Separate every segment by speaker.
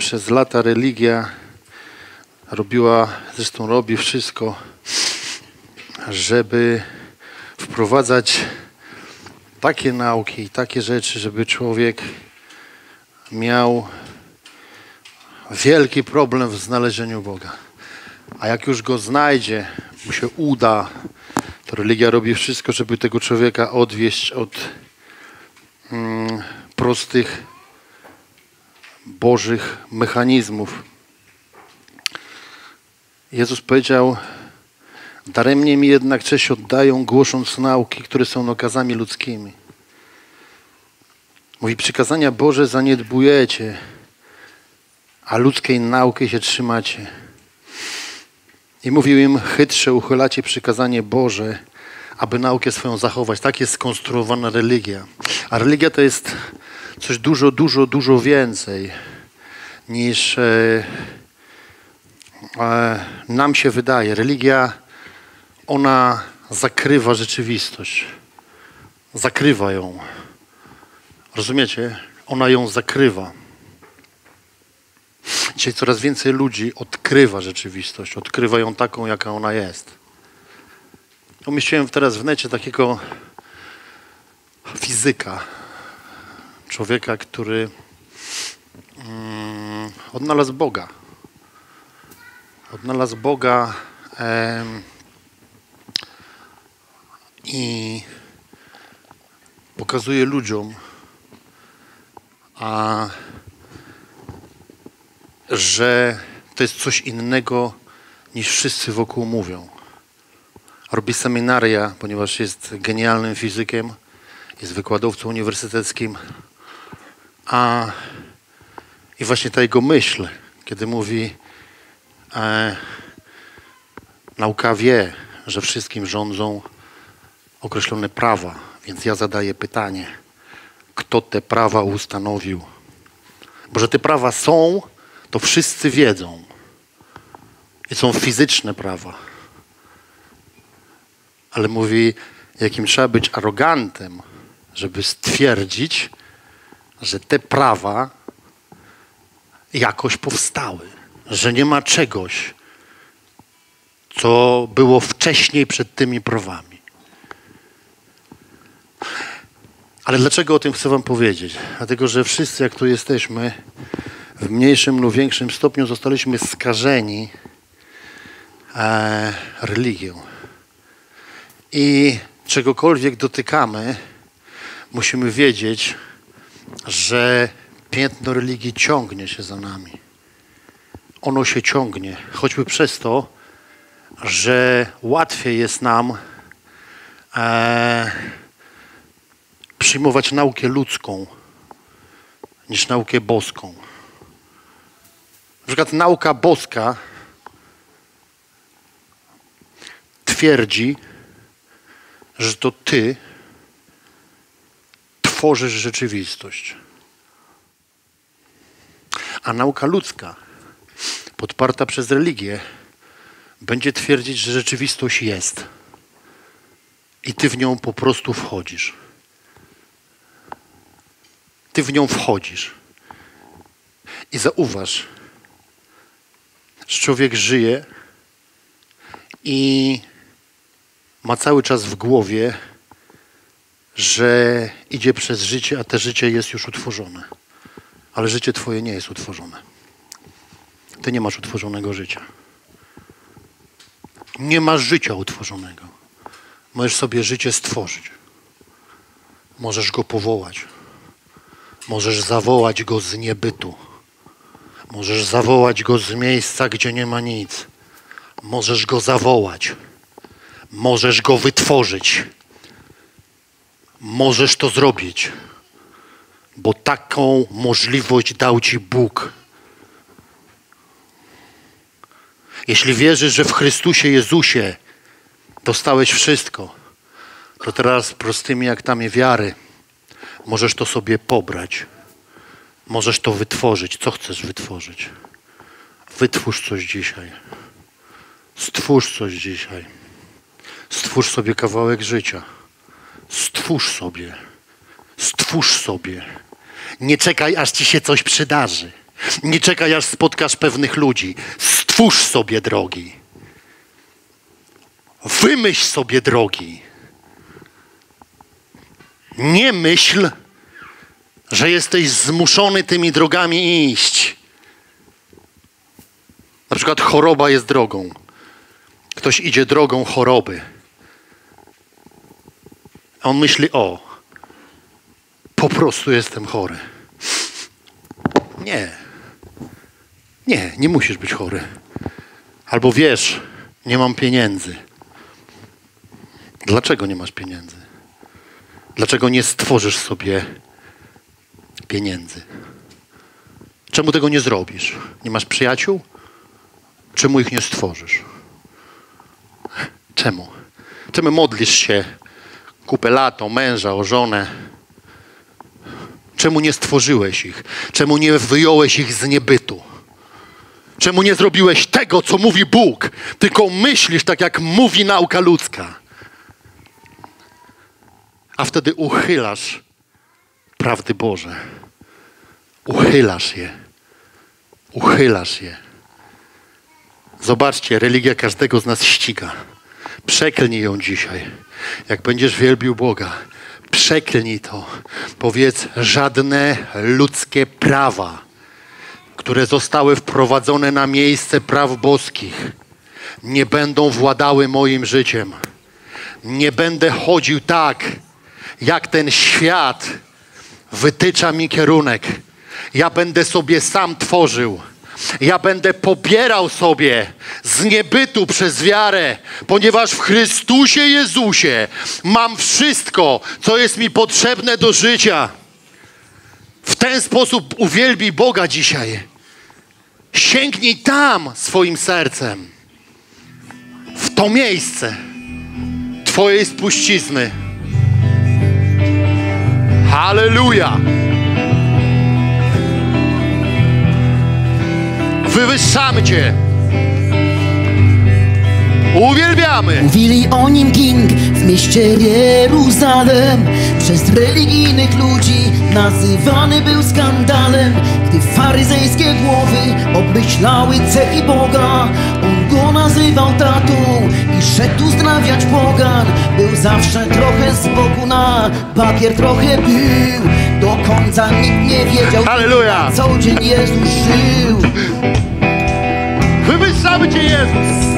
Speaker 1: przez lata religia robiła, zresztą robi wszystko, żeby wprowadzać takie nauki i takie rzeczy, żeby człowiek miał wielki problem w znalezieniu Boga. A jak już go znajdzie, mu się uda, to religia robi wszystko, żeby tego człowieka odwieść od prostych, bożych mechanizmów. Jezus powiedział: daremnie mi jednak cześć oddają, głosząc nauki, które są nakazami ludzkimi. Mówi: przykazania Boże zaniedbujecie, a ludzkiej nauki się trzymacie. I mówił im: chytrze uchylacie przykazanie Boże, aby naukę swoją zachować. Tak jest skonstruowana religia. A religia to jest coś dużo więcej niż nam się wydaje. Religia, ona zakrywa rzeczywistość. Zakrywa ją. Rozumiecie? Ona ją zakrywa. Dzisiaj coraz więcej ludzi odkrywa rzeczywistość. Odkrywa ją taką, jaka ona jest. Umieściłem teraz w necie takiego fizyka. Człowieka, który odnalazł Boga. Odnalazł Boga i pokazuje ludziom, że to jest coś innego, niż wszyscy wokół mówią. Robi seminaria, ponieważ jest genialnym fizykiem, jest wykładowcą uniwersyteckim. I właśnie ta jego myśl, kiedy mówi: nauka wie, że wszystkim rządzą określone prawa, więc ja zadaję pytanie, kto te prawa ustanowił? Bo że te prawa są, to wszyscy wiedzą. I są fizyczne prawa. Ale mówi, jakim trzeba być arogantem, żeby stwierdzić, że te prawa jakoś powstały. Że nie ma czegoś, co było wcześniej przed tymi prawami. Ale dlaczego o tym chcę wam powiedzieć? Dlatego, że wszyscy, jak tu jesteśmy, w mniejszym lub większym stopniu zostaliśmy skażeni religią. I czegokolwiek dotykamy, musimy wiedzieć, że piętno religii ciągnie się za nami. Ono się ciągnie, choćby przez to, że łatwiej jest nam przyjmować naukę ludzką niż naukę boską. Na przykład nauka boska twierdzi, że to ty tworzysz rzeczywistość. A nauka ludzka, podparta przez religię, będzie twierdzić, że rzeczywistość jest. I ty w nią po prostu wchodzisz. Ty w nią wchodzisz. I zauważ, że człowiek żyje i ma cały czas w głowie, że idzie przez życie, a to życie jest już utworzone. Ale życie twoje nie jest utworzone. Ty nie masz utworzonego życia. Nie masz życia utworzonego. Możesz sobie życie stworzyć. Możesz go powołać. Możesz zawołać go z niebytu. Możesz zawołać go z miejsca, gdzie nie ma nic. Możesz go zawołać. Możesz go wytworzyć. Możesz to zrobić. Bo taką możliwość dał ci Bóg. Jeśli wierzysz, że w Chrystusie Jezusie dostałeś wszystko, to teraz prostymi aktami wiary możesz to sobie pobrać. Możesz to wytworzyć. Co chcesz wytworzyć? Wytwórz coś dzisiaj. Stwórz coś dzisiaj. Stwórz sobie kawałek życia. Stwórz sobie. Stwórz sobie. Nie czekaj, aż ci się coś przydarzy. Nie czekaj, aż spotkasz pewnych ludzi. Stwórz sobie drogi. Wymyśl sobie drogi. Nie myśl, że jesteś zmuszony tymi drogami iść. Na przykład choroba jest drogą. Ktoś idzie drogą choroby. A on myśli, po prostu jestem chory. Nie musisz być chory. Albo wiesz, nie mam pieniędzy. Dlaczego nie masz pieniędzy? Dlaczego nie stworzysz sobie pieniędzy? Czemu tego nie zrobisz? Nie masz przyjaciół? Czemu ich nie stworzysz? Czemu? Czemu modlisz się kupę lat o męża, o żonę? Czemu nie stworzyłeś ich? Czemu nie wyjąłeś ich z niebytu? Czemu nie zrobiłeś tego, co mówi Bóg, tylko myślisz tak, jak mówi nauka ludzka? A wtedy uchylasz prawdy Boże. Uchylasz je. Uchylasz je. Zobaczcie, religia każdego z nas ściga. Przeklnij ją dzisiaj. Jak będziesz wielbił Boga, przeklnij to. Powiedz, żadne ludzkie prawa, które zostały wprowadzone na miejsce praw boskich, nie będą władały moim życiem. Nie będę chodził tak, jak ten świat wytycza mi kierunek. Ja będę sobie sam tworzył. Ja będę pobierał sobie z niebytu przez wiarę, ponieważ w Chrystusie Jezusie mam wszystko, co jest mi potrzebne do życia. W ten sposób uwielbij Boga dzisiaj. Sięgnij tam swoim sercem, w to miejsce Twojej spuścizny. Halleluja! Wywyższamy Cię. Uwielbiamy.
Speaker 2: Mówili o nim King w mieście Jeruzalem. Przez religijnych ludzi nazywany był skandalem. Gdy faryzejskie głowy obmyślały cechy Boga, on go nazywał tatą i szedł uzdrawiać pogan. Był zawsze trochę z boku, na bakier trochę był. Do końca nikt nie wiedział,
Speaker 1: Halleluja.
Speaker 2: co dzień Jezus żył.
Speaker 1: Wywyższamy Cię, Jezus.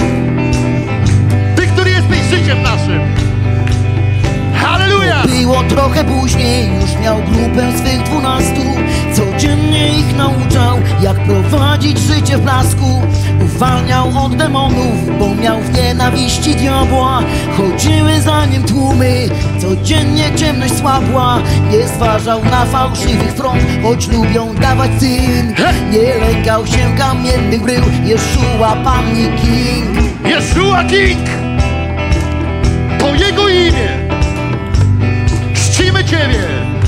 Speaker 1: Ty, który jesteś życiem naszym. Halleluja!
Speaker 2: Było trochę później, już miał grupę swych 12. Codziennie ich nauczał, jak prowadzić życie w blasku. Uwalniał od demonów, bo miał w nienawiści diabła. Chodziły za nim tłumy, codziennie ciemność słabła. Nie zważał na fałszywych front, choć lubią dawać cyn. Nie lękał się kamiennych brył, Jeszua Pan i King.
Speaker 1: Jeszua King! To Jego imię! Czcimy Ciebie!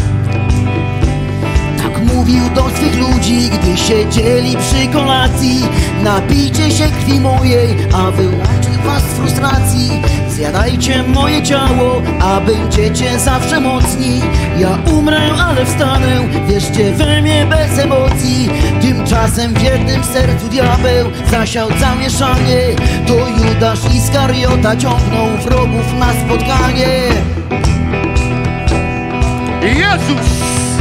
Speaker 2: Tak mówił do swych ludzi, gdy siedzieli przy kolacji. Napijcie się krwi mojej, a wyłączy was z frustracji. Zjadajcie moje ciało, a będziecie zawsze mocni. Ja umrę, ale wstanę, wierzcie we mnie bez emocji. Tymczasem w jednym sercu diabeł zasiał zamieszanie. To Judasz Iskariota ciągnął wrogów na spotkanie.
Speaker 1: Jezus!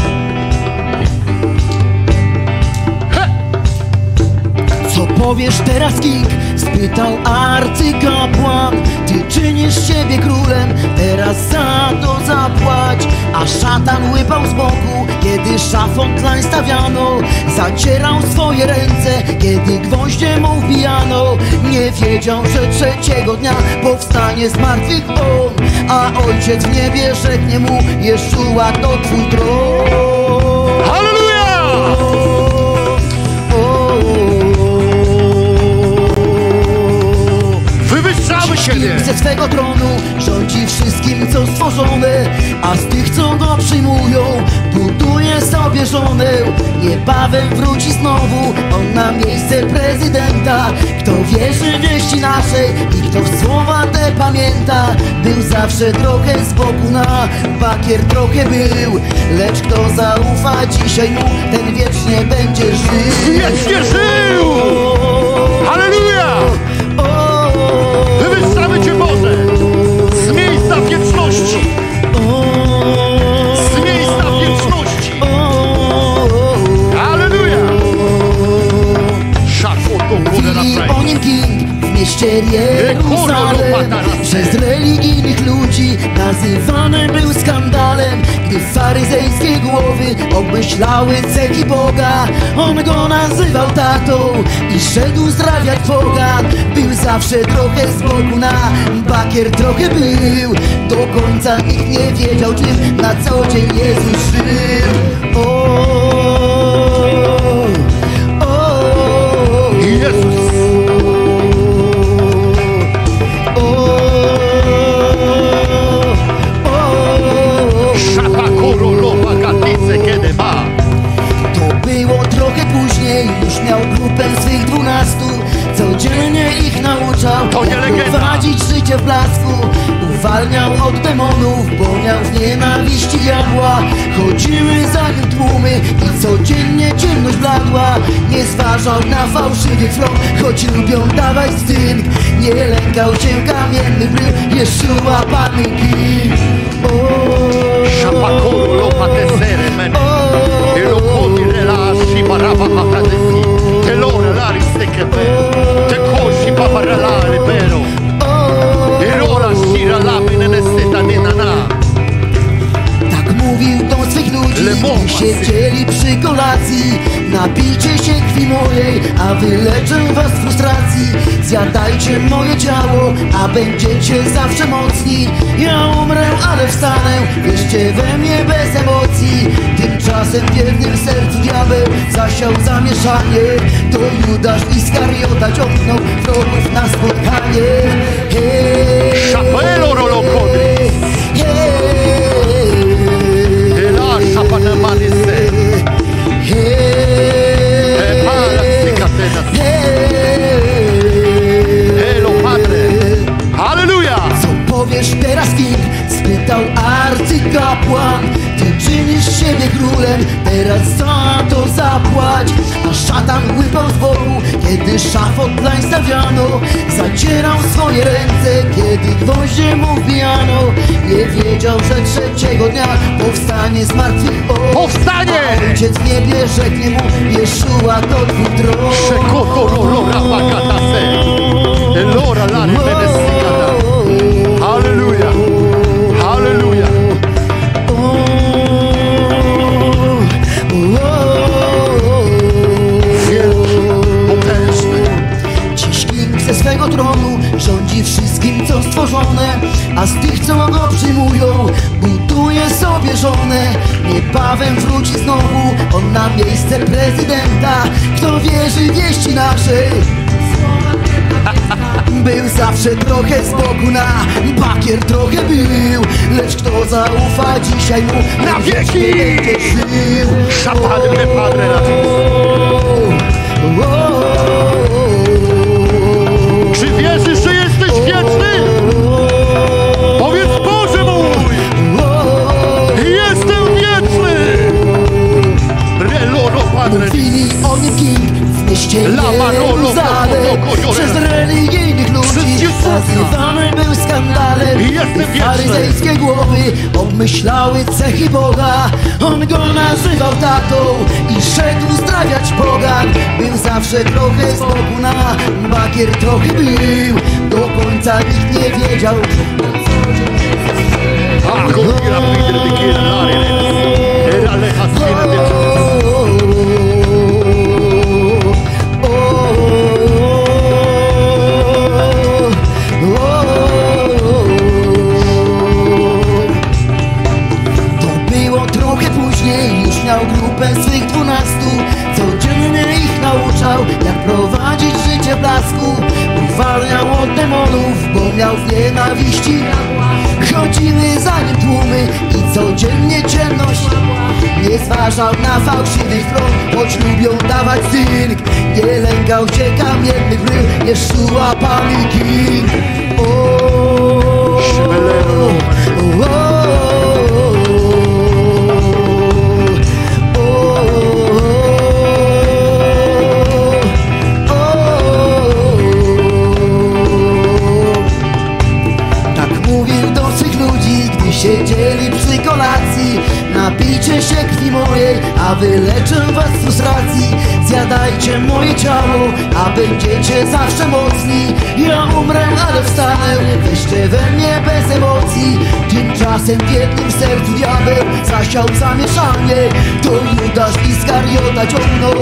Speaker 2: Co powiesz teraz, King? Spytał arcykapłan. Ty czynisz siebie królem, teraz za to zapłać. A szatan łypał z boku, kiedy szafon tlań stawiano. Zacierał swoje ręce, kiedy gwoździe mu wbijano. Nie wiedział, że trzeciego dnia powstanie z martwych on. A ojciec w niebie rzeknie mu, Jeszua to twój tron.
Speaker 1: Halleluja! Wywyższamy Ciebie!
Speaker 2: Ze swego tronu rządzi wszystkim, co stworzone, a z tych, co go przyjmują, buduje sobie żonę. Niebawem wróci znowu on na miejsce prezydenta. Kto wierzy wieści naszej i kto w słowa te pamięta, był zawsze trochę z boku na bakier trochę był, lecz kto zaufa dzisiaj mu, ten wiecznie będzie żył.
Speaker 1: Wiecznie żył! Halleluja! Wywyższamy Cię, Boże, z miejsca wieczności. Z miejsca wieczności. Halleluja!
Speaker 2: Mówili o nim King w mieście Jeruzalem. Przez religijnych ludzi nazywany był skandalem. Gdy faryzejskie głowy obmyślały cechy Boga, on go nazywał tatą i szedł zdrawiać pogan. Był zawsze trochę z boku na bakier trochę był. Do końca nikt nie wiedział, czym na co dzień Jezus żył.
Speaker 1: Jezus!
Speaker 2: To było trochę później, już miał grupę swych 12. Codziennie ich nauczał, jak prowadzić życie w blasku. Uwalniał od demonów, bo miał w nienawiści diabła. Chodziły za nim tłumy i codziennie ciemność bladła. Nie zważał na fałszywy front, choć lubią dawać stynk. Nie lękał się kamiennych brył, Jeszua Pan King.
Speaker 1: Shapakoro lo patesere mene. Elo kodi relashi baraba makadesi. Telora lariste kebe. Te koshi babarala libero. Erora shira lamine neseta ninana.
Speaker 2: Tak mówił do swych ludzi, gdy siedzieli przy kolacji. Napijcie się krwi mojej, a wyleczę was z frustracji. Zjadajcie moje ciało, a będziecie zawsze mocni. Ja umrę, ale wstanę, wierzcie we mnie bez emocji. Tymczasem w wiernym sercu diabeł zasiał zamieszanie. To Judasz Iskariota ciągnął wrogów na spotkanie.
Speaker 1: Szapelo rolokody. Halleluja!
Speaker 2: Co powiesz teraz, King? Spytał arcykapłan. Ty czynisz siebie królem, teraz za to zapłać. A szatan łypał z boku, kiedy szafot dlań stawiano. Zacierał swoje ręce, kiedy gwoździe mu wbijano. Nie wiedział, że trzeciego dnia powstanie z martwych.
Speaker 1: Powstanie!
Speaker 2: A Ojciec w niebie rzeknie mu, Jeszua to twój tron.
Speaker 1: Halleluja! Halleluja!
Speaker 2: Dziś King ze swego tronu rządzi wszystkim, co stworzone, a z tych, co go przyjmują, buduje sobie żonę. Niebawem wróci znowu on na miejsce prezydenta. Kto wierzy wieści naszej, był zawsze trochę z boku na bakier trochę był, lecz kto zaufa dzisiaj mu,
Speaker 1: na wieki
Speaker 2: będzie żył.
Speaker 1: Padre, Padre, czy wierzysz, że jesteś wieczny? Powiedz, Boże mój! Jestem wieczny! Reloro, Padre.
Speaker 2: Mówili o nim King w mieście Jeruzalem. Przez religijnych ludzi nazywany był skandalem. Faryzejskie głowy obmyślały cechy Boga. On go nazywał tatą i szedł zdrawiać pogan. Był zawsze trochę z boku na bakier trochę był. Do końca nikt nie wiedział. Grupę swych 12, codziennie ich nauczał, jak prowadzić życie w blasku. Uwalniał od demonów, bo miał w nienawiści. chodziły za nim tłumy i codziennie ciemność. Nie zważał na fałszywych plon, choć lubią dawać cynk. Nie lękał się kamiennych brył, Jeszua Pan i King. Tak mówił do swych ludzi, gdy siedzieli przy kolacji. Napijcie się krwi mojej, a wyleczę was z frustracji. Zjadajcie moje ciało, a będziecie zawsze mocni. Ja umrę, ale wstanę, weźcie we mnie bez emocji. Tymczasem w jednym sercu diabeł zasiał zamieszanie. To Judasz Iskariota ciągnął.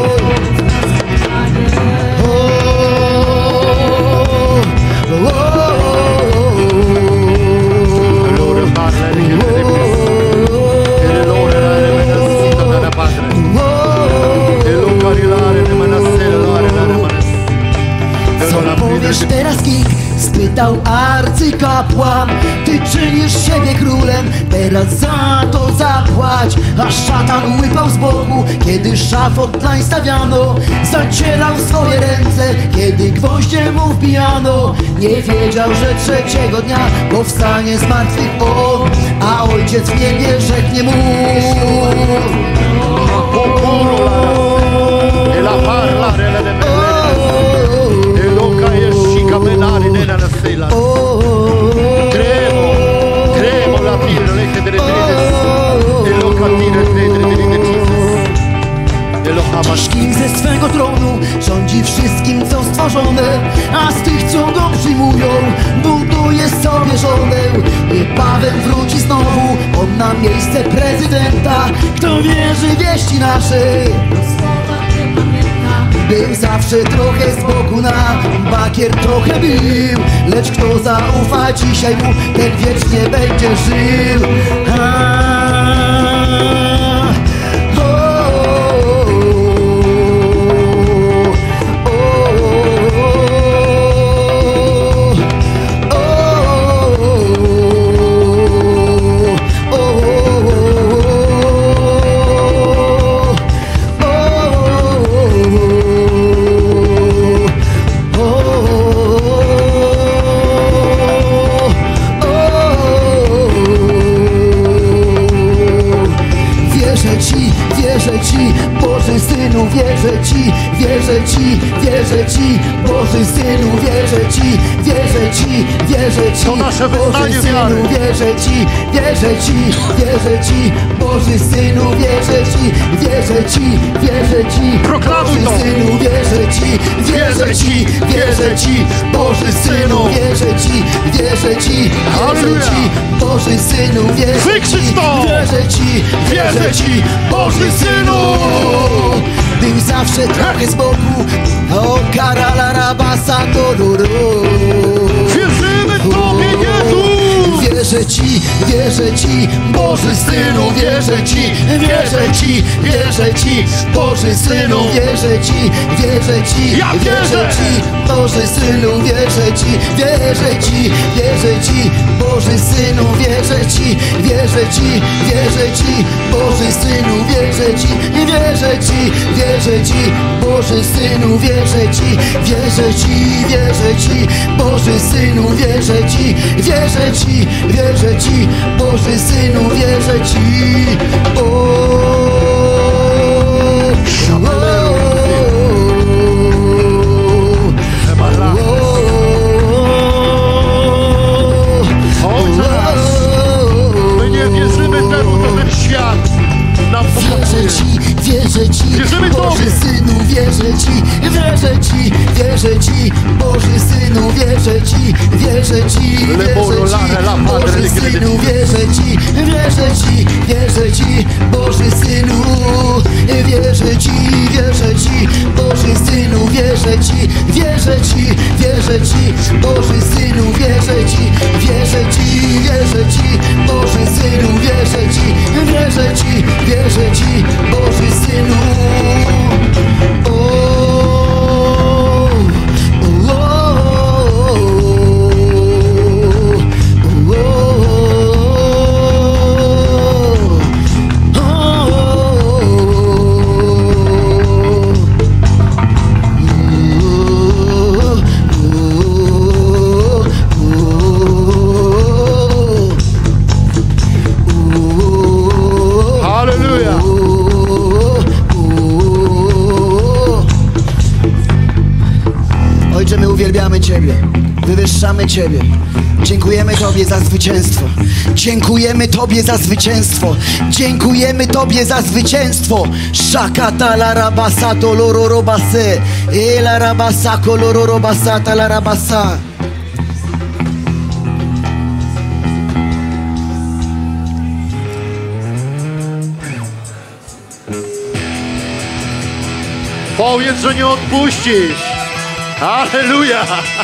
Speaker 2: Co powiesz teraz, King? Spytał arcykapłan. Ty czynisz siebie królem, teraz za to zapłać. A szatan łypał z boku, kiedy szafot dlań stawiano. Zacierał swoje ręce, kiedy gwoździe mu wbijano. Nie wiedział, że trzeciego dnia powstanie z martwych on, a ojciec w niebie rzeknie mu. Dziś King ze swego tronu rządzi wszystkim, co stworzone, a z tych, co go przyjmują, buduje sobie żonę. Niebawem wróci znowu on na miejsce prezydenta. Kto wierzy wieści naszej, był zawsze trochę z boku na bakier trochę bił, lecz kto zaufa dzisiaj mu, ten wiecznie będzie żył. Wierzę Ci, Boży Synu, wierzę Ci, wierzę Ci, wierzę Ci, Boży Synu, wierzę Ci, wierzę Ci, wierzę Ci,
Speaker 1: To nasze wyznanie
Speaker 2: Boży
Speaker 1: wiary.
Speaker 2: Synu, wierzę Ci, wierzę Ci, wierzę Ci, Boży Synu, wierzę Ci, wierzę Ci, wierzę Ci,
Speaker 1: Proklamuj
Speaker 2: Boży
Speaker 1: to.
Speaker 2: Synu, wierzę Ci, wierzę Ci, wierzę Ci, Boży Synu, wierzę Ci, wierzę Ci, wierzę Ci, Boży Synu, wierzę Ci,
Speaker 1: Wykrzycz to!
Speaker 2: wierzę Ci, wierzę Ci, Boży Synu. Był zawsze trochę z boku, o karala rabasa dororo.
Speaker 1: Wierzymy Tobie, Jezu!
Speaker 2: Wierzę Ci, Boży Synu, wierzę Ci, wierzę Ci, wierzę Ci, Boży Synu, wierzę Ci, wierzę Ci,
Speaker 1: Ja wierzę!
Speaker 2: wierzę Ci, Boży Synu, wierzę Ci, wierzę Ci, wierzę Ci, Boży Synu, wierzę Ci, wierzę Ci, wierzę Ci, Boży Synu, wierzę Ci, wierzę Ci, wierzę Ci, Boży Synu, wierzę Ci, wierzę Ci, wierzę Ci, Boży Synu, wierzę Ci, wierzę Ci, wierzę Ci, Boży Synu, wierzę Ci.
Speaker 1: My nie wierzymy temu, co ten świat nam pokazuje.
Speaker 2: Wierzę Ci,
Speaker 1: Wierzymy
Speaker 2: Boży
Speaker 1: Tobie.
Speaker 2: Synu, wierzę Ci, wierzę Ci, wierzę Ci, Boży Synu, wierzę Ci, wierzę Ci, wierzę Ci, Boży Synu, wierzę Ci, wierzę Ci, wierzę Ci, Boży Synu, wierzę Ci, wierzę Ci, Boży Synu, wierzę Ci, wierzę Ci, wierzę Ci, Boży Synu, wierzę Ci, wierzę Ci, wierzę Ci, Boży Synu, wierzę Ci, wierzę Ci, wierzę Ci, Boży Synu. Ojcze, my uwielbiamy Ciebie, wywyższamy Ciebie. Dziękujemy Tobie za zwycięstwo. Dziękujemy Tobie za zwycięstwo. Dziękujemy Tobie za zwycięstwo. Shakata la rabasa doloro robase. La rabasa koloro robasata la rabasa.
Speaker 1: Powiedz, że nie odpuścisz. Halleluja.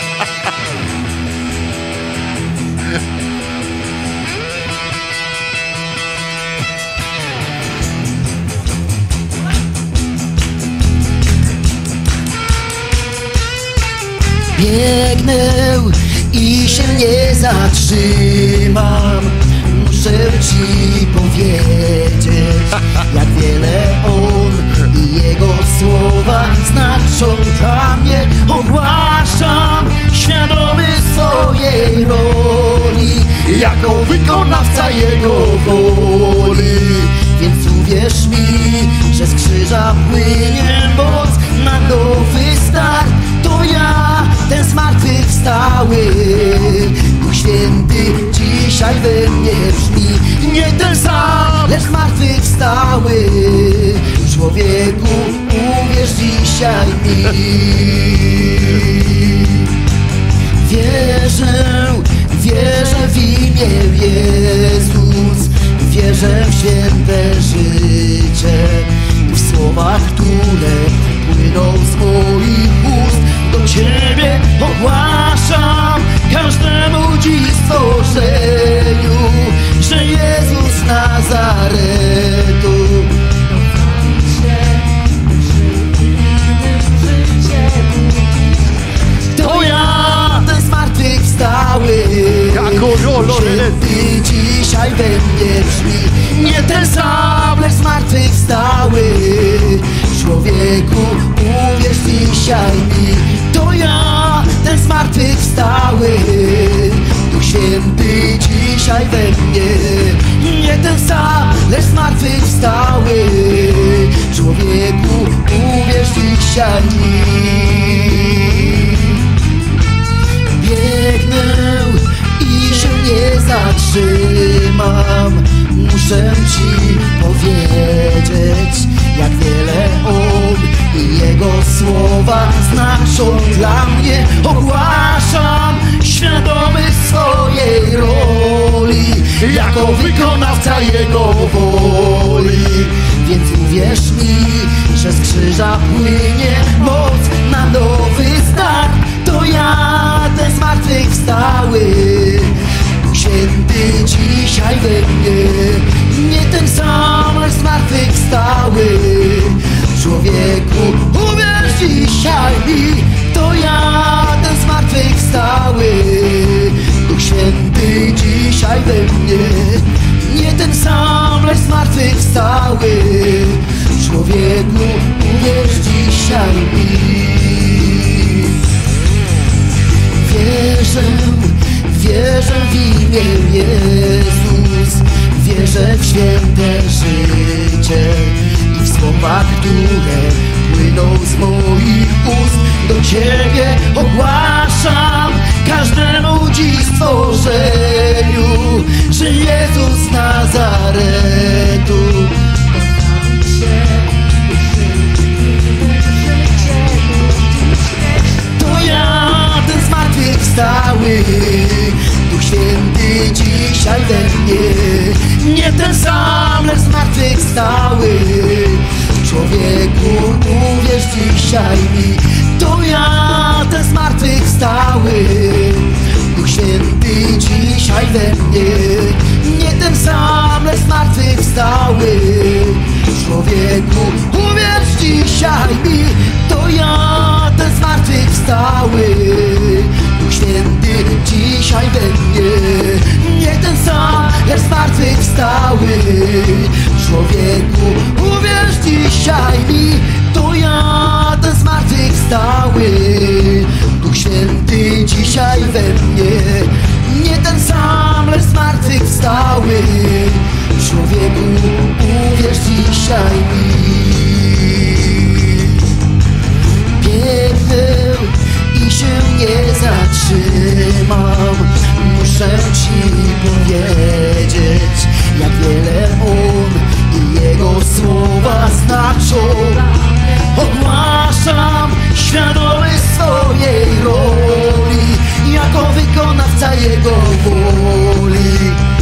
Speaker 2: Biegnę i się nie zatrzymam. Muszę Ci powiedzieć, jak wiele On i Jego słowa znaczą dla mnie. Ogłaszam, świadomy swojej roli, jako wykonawca Jego woli. Więc uwierz mi, że z krzyża płynie moc na nowy start. To ja, ten zmartwychwstały, Duch Święty dzisiaj we mnie brzmi. Nie ten sam, lecz zmartwychwstały. Człowieku, uwierz dzisiaj mi. Wierzę w imię Jezus. Wierzę w święte życie i w słowach, które płyną z moich ust. Do Ciebie ogłaszam każdemu dziś stworzeniu, że Jezus z Nazaretu to ja, ten zmartwychwstały. Święty dzisiaj we mnie brzmi. Nie ten sam, lecz zmartwychwstały. Człowieku, uwierz dzisiaj mi. To ja, ten zmartwychwstały. Duch Święty dzisiaj we mnie. Nie ten sam, lecz zmartwychwstały. Człowieku, uwierz dzisiaj mi. Biegnę i się nie zatrzymam. Muszę Ci powiedzieć, jak wiele On i Jego słowa znaczą dla mnie. Ogłaszam, świadomy swojej roli, jako wykonawca Jego woli. Więc uwierz mi, że z krzyża płynie moc na nowy start. To ja, ten zmartwychwstały. Duch Święty dzisiaj we mnie. Nie ten sam, lecz zmartwychwstały. Człowieku, uwierz dzisiaj mi. To ja, ten zmartwychwstały. Duch Święty dzisiaj we mnie. Nie ten sam, lecz zmartwychwstały. Człowieku, uwierz dzisiaj mi. Wierzę w imię Jezus. Wierzę w święte życie i w słowa, które płyną z moich ust. Do Ciebie ogłaszam każdemu dziś stworzeniu, że Jezus z Nazaretu to ja, ten zmartwychwstały. Duch Święty dzisiaj we mnie. Nie ten sam, lecz zmartwychwstały. Człowieku, uwierz dzisiaj mi. To ja, ten zmartwychwstały. Duch Święty dzisiaj we mnie. Nie ten sam, lecz zmartwychwstały. Człowieku, uwierz dzisiaj mi. To ja, ten zmartwychwstały. Duch Święty dzisiaj we mnie. Nie ten sam, lecz zmartwychwstały. Człowieku, uwierz dzisiaj mi. To ja, ten zmartwychwstały. Duch Święty dzisiaj we mnie. Nie ten sam, lecz zmartwychwstały. Człowieku, uwierz dzisiaj mi. Biegnę i się powiedzieć, jak wiele On i Jego słowa znaczą. Ogłaszam świadomy swojej roli, jako wykonawca Jego woli.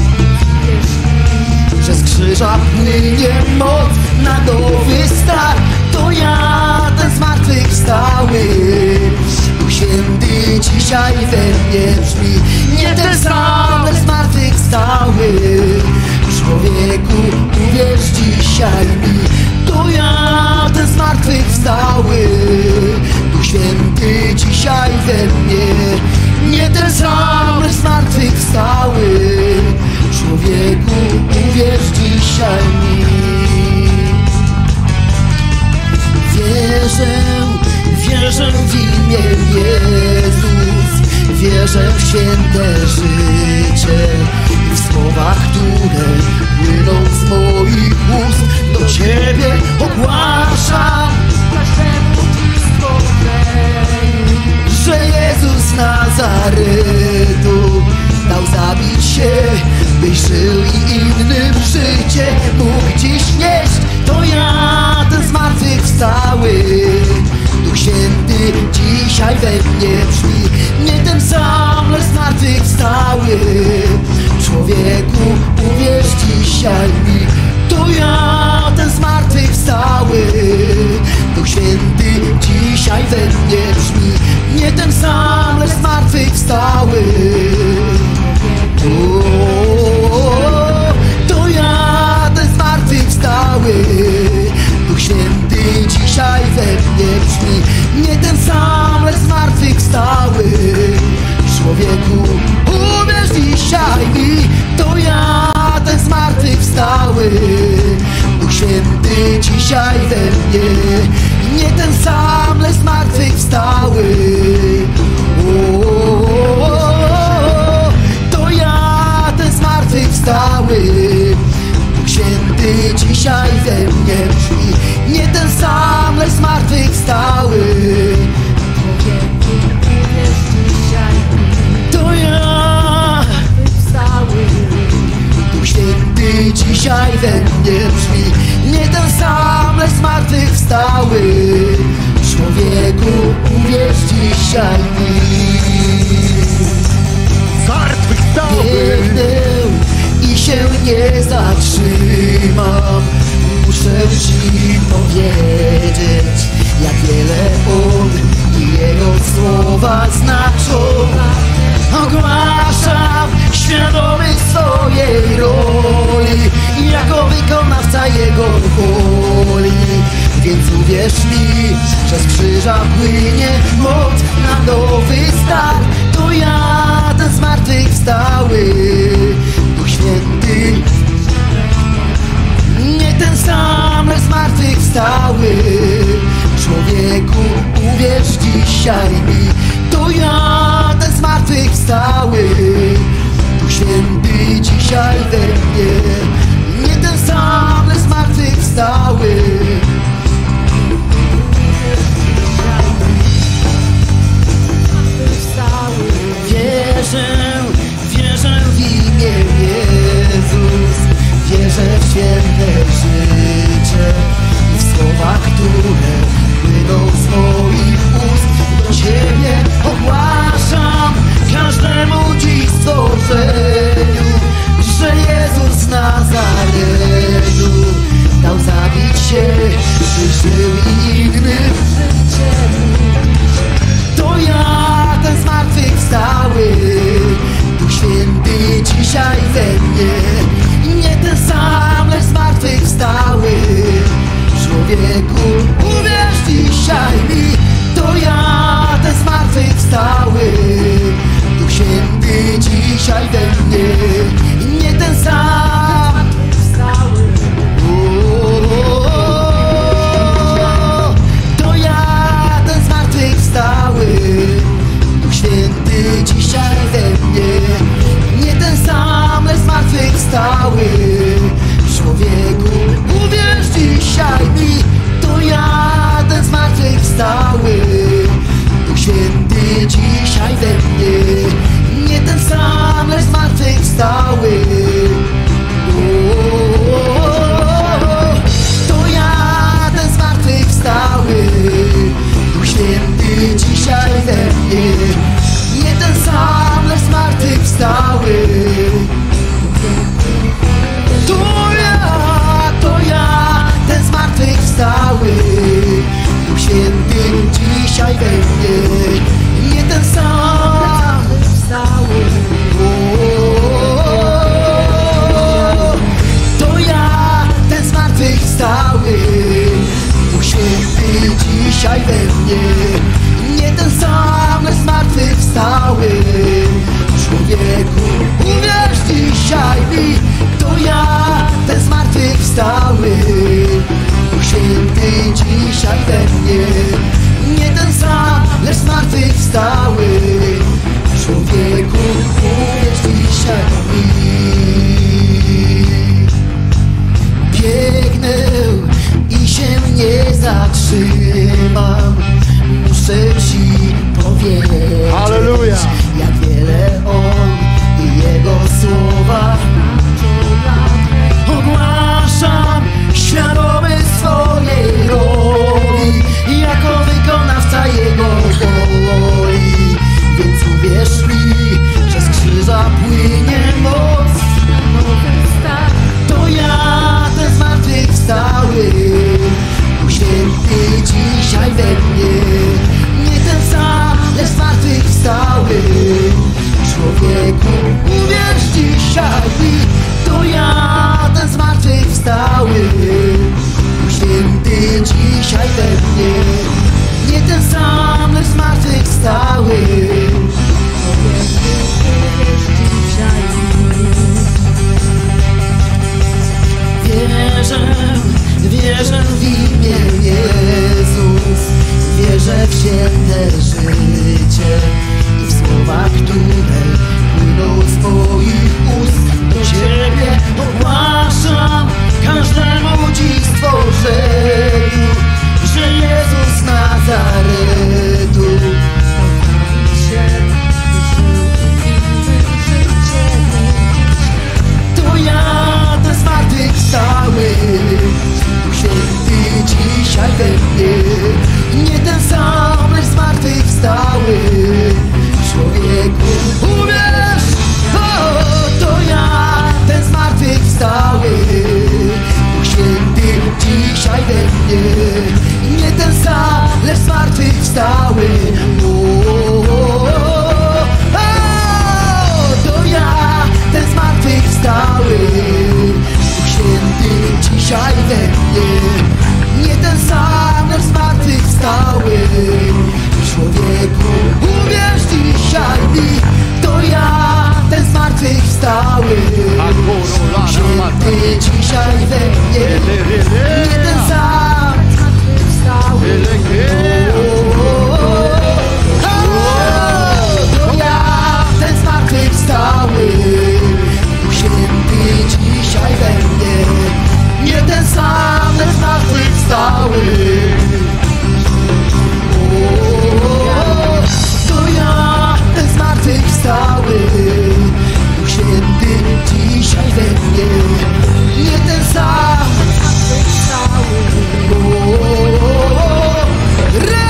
Speaker 2: Że z krzyża płynie moc na nowy start. To ja, ten zmartwychwstały. Duch Święty dzisiaj we mnie brzmi. Nie ten sam, lecz zmartwychwstały. Człowieku, uwierz dzisiaj mi. To ja, ten zmartwychwstały. Duch Święty dzisiaj we mnie. Nie ten sam, lecz zmartwychwstały. Człowieku, uwierz dzisiaj mi. Wierzę w imię Jezus. Wierzę w święte życie i w słowa, które płyną z moich ust. Do Ciebie ogłaszam każdemu Ci stworzeniu, że Jezus z Nazaretu dał zabić się, byś żył i innym życie mógł dziś nieść. To ja, ten zmartwychwstały. Duch Święty dzisiaj we mnie brzmi. Nie ten sam, lecz zmartwychwstały. Człowieku, uwierz dzisiaj mi. To ja, ten zmartwychwstały. Duch Święty dzisiaj we mnie brzmi. Nie ten sam, lecz zmartwychwstały. To ja, ten zmartwychwstały. Duch Święty dzisiaj we mnie brzmi. Nie ten sam, lecz zmartwychwstały. Człowieku, uwierz dzisiaj mi. To ja, ten zmartwychwstały. Duch Święty dzisiaj we mnie. Nie ten sam, lecz zmartwychwstały. To ja, ten zmartwychwstały. Duch Święty dzisiaj we mnie brzmi. Nie ten sam, lecz zmartwychwstały. To ja, Duch Święty dzisiaj we mnie brzmi. Nie ten sam, lecz zmartwychwstały. Człowieku, uwierz dzisiaj mi. Biegnę i się nie zatrzymam. Muszę Ci powiedzieć, jak wiele On i Jego słowa znaczą. Ogłaszam świadomy swojej roli, jako wykonawca Jego woli. Więc uwierz mi, że z krzyża płynie moc na nowy start. To ja, ten zmartwychwstały. Duch Święty, nie ten sam, lecz zmartwychwstały. Człowieku, uwierz dzisiaj mi. To ja, ten zmartwychwstały. Duch Święty dzisiaj we mnie. Nie ten sam, lecz zmartwychwstały. Wierzę w imię Jezus. Wierzę w święte życie i w słowa, które płyną z moich ust. Do Ciebie ogłaszam każdemu dziś stworzeniu, że Jezus z Nazaretu dał zabić się, by żył i innym życiem. To ja, ten zmartwychwstały. Duch Święty dzisiaj we mnie. Nie ten sam, lecz zmartwychwstały. Człowieku, uwierz dzisiaj mi. To ja, ten zmartwychwstały. Duch Święty dzisiaj we mnie. Nie ten sam. To ja, ten zmartwychwstały. Duch Święty dzisiaj we mnie. Nie ten sam, lecz zmartwychwstały. Człowieku, uwierz dzisiaj mi. To ja, ten zmartwychwstały. Duch Święty dzisiaj we mnie. Nie ten sam, lecz zmartwychwstały. To ja, ten zmartwychwstały, Duch Święty dzisiaj we mnie. Nie ten sam, lecz zmartwychwstały. To ja, ten zmartwychwstały, Duch Święty dzisiaj we mnie. Nie ten sam, to ja, ten zmartwychwstały, Duch Święty dzisiaj we mnie. Nie ten sam, lecz zmartwychwstały. Człowieku, uwierz dzisiaj mi, to ja, ten zmartwychwstały, Duch Święty dzisiaj we mnie. Nie ten sam, lecz zmartwychwstały. Człowieku, uwierz dzisiaj mi. Biegnę i się nie zatrzymam. Muszę Ci powiedzieć,
Speaker 1: Halleluja.
Speaker 2: jak wiele On i Jego słowa ogłaszam, świadomy swojej roli, jako wykonawca Jego woli. Więc uwierz mi, że z krzyża płynie moc. To ja, ten zmartwychwstały, Duch Święty dzisiaj we mnie. Nie ten sam, lecz zmartwychwstały. Człowieku, uwierz dzisiaj mi, to ja, ten zmartwychwstały, Duch Święty dzisiaj we mnie. Nie ten sam, lecz zmartwychwstały. Wierzę w imię Jezus, wierzę w święte życie i w słowa, które płyną z moich ust. Do Ciebie ogłaszam każdemu dziś stworzeniu, że Jezus z Nazaretu to ja, ten zmartwychwstały, Duch Święty dzisiaj we mnie. Nie ten sam, lecz zmartwychwstały. Człowieku, uwierz, to ja, ten zmartwychwstały, Duch Święty dzisiaj we mnie. Nie ten sam, lecz zmartwychwstały. To ja, ten zmartwychwstały, Duch Święty dzisiaj we mnie. Nie ten sam, lecz zmartwychwstały. Człowieku, uwierz dzisiaj mi, to ja, ten zmartwychwstały, Duch Święty dzisiaj we mnie. Nie ten sam, zmartwychwstały. To ja, ten zmartwychwstały, Duch Święty dzisiaj we mnie. Nie ten sam, lecz zmartwychwstały. To ja, ten zmartwychwstały, Duch Święty dzisiaj we mnie. Nie ten sam, zmartwychwstały.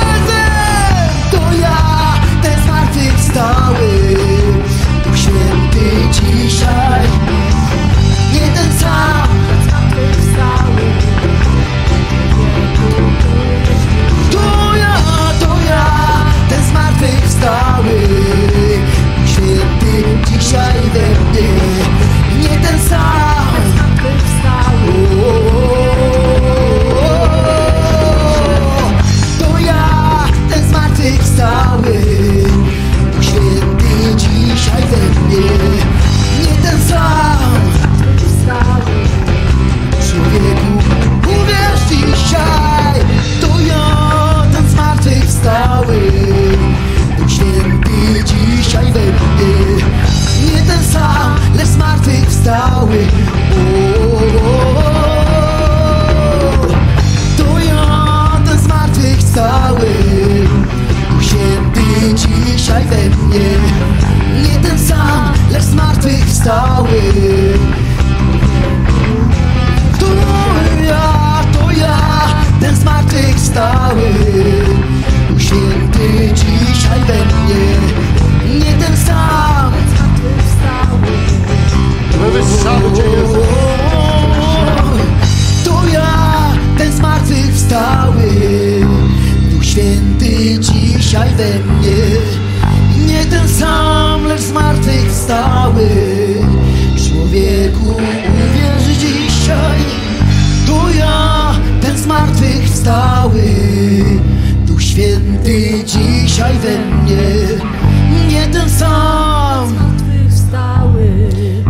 Speaker 2: dzisiaj we mnie. Nie ten sam, lecz zmartwychwstały. Człowieku, uwierz dzisiaj, to ja, ten zmartwychwstały. Duch Święty dzisiaj we mnie. Nie ten sam,
Speaker 3: zmartwychwstały.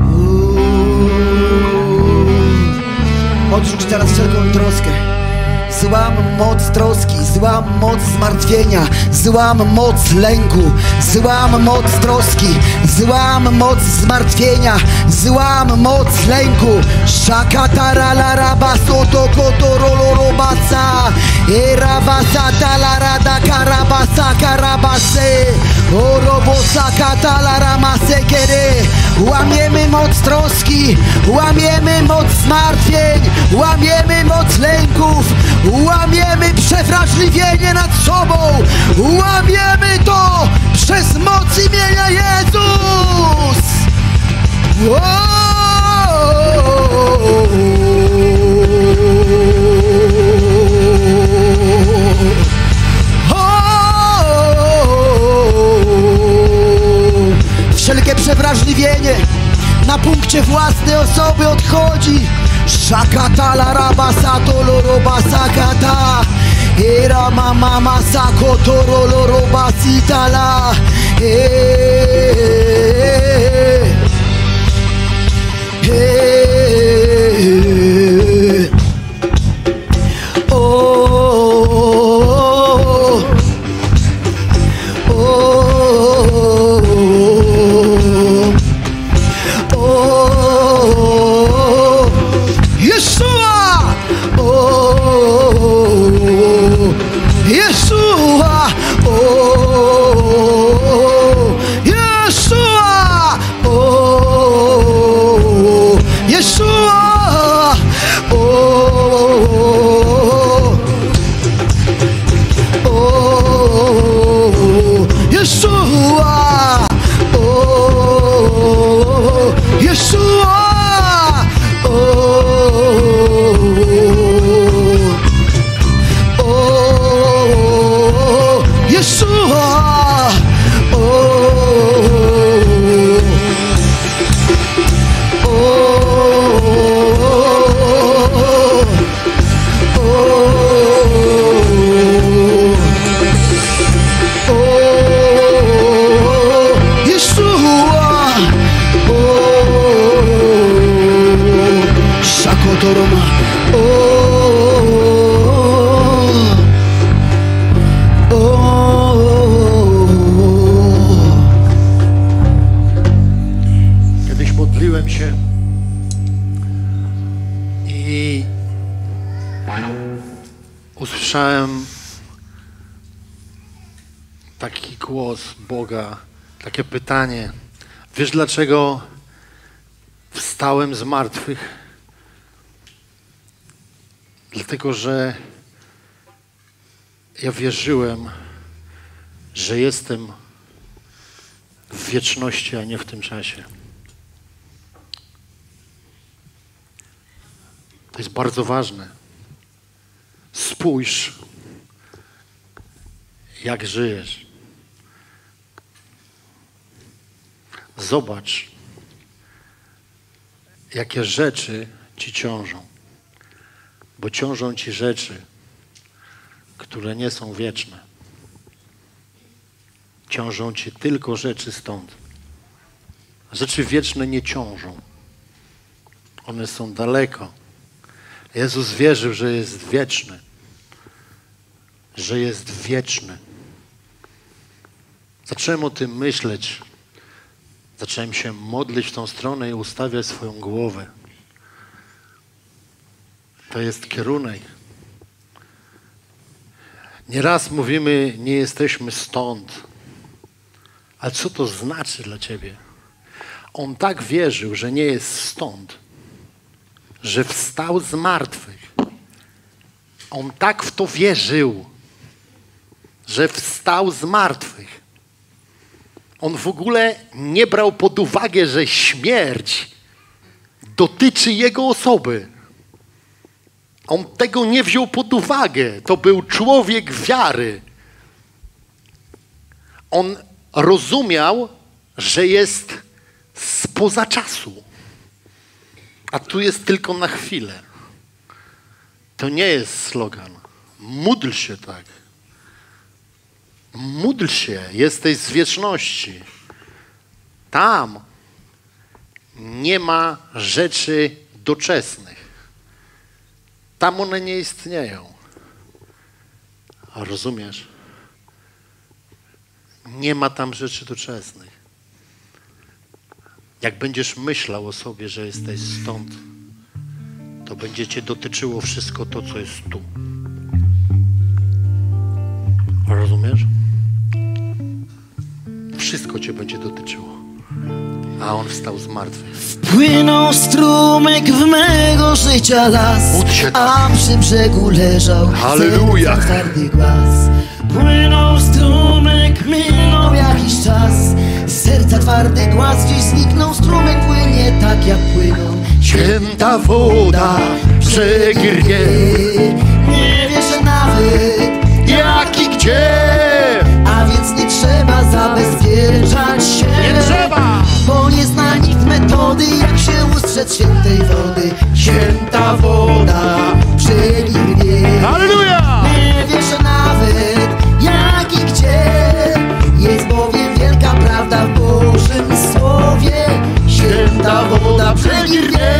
Speaker 2: Odrzuć teraz wszelką troskę. Złam moc troski, złam moc zmartwienia, złam moc lęku, złam moc troski, złam moc zmartwienia, złam moc lęku. Shakataralarabaso tokotorolorobasa, erabasa talarada karabasa karabase, orobosa katalaramasekere. Łamiemy moc troski, łamiemy moc zmartwień, łamiemy moc lęków, łamiemy przewrażliwienie nad sobą, łamiemy to przez moc imienia Jezus. Wszelkie przewrażliwienie na punkcie własnej osoby odchodzi. Shakatala rabasa tolorobasa kata, era mama masako torolorobasitala.
Speaker 1: Usłyszałem taki głos Boga, takie pytanie. Wiesz, dlaczego wstałem z martwych? Dlatego, że ja wierzyłem, że jestem w wieczności, a nie w tym czasie. To jest bardzo ważne. Spójrz, jak żyjesz. Zobacz, jakie rzeczy ci ciążą. Bo ciążą ci rzeczy, które nie są wieczne. Ciążą ci tylko rzeczy stąd. Rzeczy wieczne nie ciążą. One są daleko. Jezus wierzył, że jest wieczny. Że jest wieczny. Zacząłem o tym myśleć. Zacząłem się modlić w tą stronę i ustawiać swoją głowę. To jest kierunek. Nieraz mówimy, nie jesteśmy stąd. Ale co to znaczy dla ciebie? On tak wierzył, że nie jest stąd, że wstał z martwych. On tak w to wierzył, że wstał z martwych. On w ogóle nie brał pod uwagę, że śmierć dotyczy jego osoby. On tego nie wziął pod uwagę. To był człowiek wiary. on rozumiał, że jest spoza czasu. A tu jest tylko na chwilę. To nie jest slogan. Módl się tak. Módl się, jesteś z wieczności. Tam nie ma rzeczy doczesnych. Tam one nie istnieją. A rozumiesz? Nie ma tam rzeczy doczesnych. Jak będziesz myślał o sobie, że jesteś stąd, to będzie cię dotyczyło wszystko to, co jest tu. Rozumiesz? Wszystko cię będzie dotyczyło. A on wstał z martwych.
Speaker 2: Wpłynął strumyk w mego życia las,
Speaker 1: Módl się tak.
Speaker 2: a przy brzegu leżał
Speaker 1: Halleluja.
Speaker 2: twardy głaz. Płynął strumyk, minął jakiś czas, z serca twardy głaz, gdzieś zniknął strumyk, płynie tak jak płynął.
Speaker 1: Święta woda, brzegi rwie.
Speaker 2: Nie wiesz nawet
Speaker 1: Jak i gdzie?
Speaker 2: a więc nie trzeba zabezpieczać się.
Speaker 1: Nie trzeba!
Speaker 2: Bo nie zna nikt metody, jak się ustrzec świętej wody. Święta woda, brzegi rwie.
Speaker 1: Halleluja!
Speaker 2: Nie wiesz nawet jak i gdzie, jest bowiem wielka prawda w Bożym Słowie. Święta woda, brzegi rwie.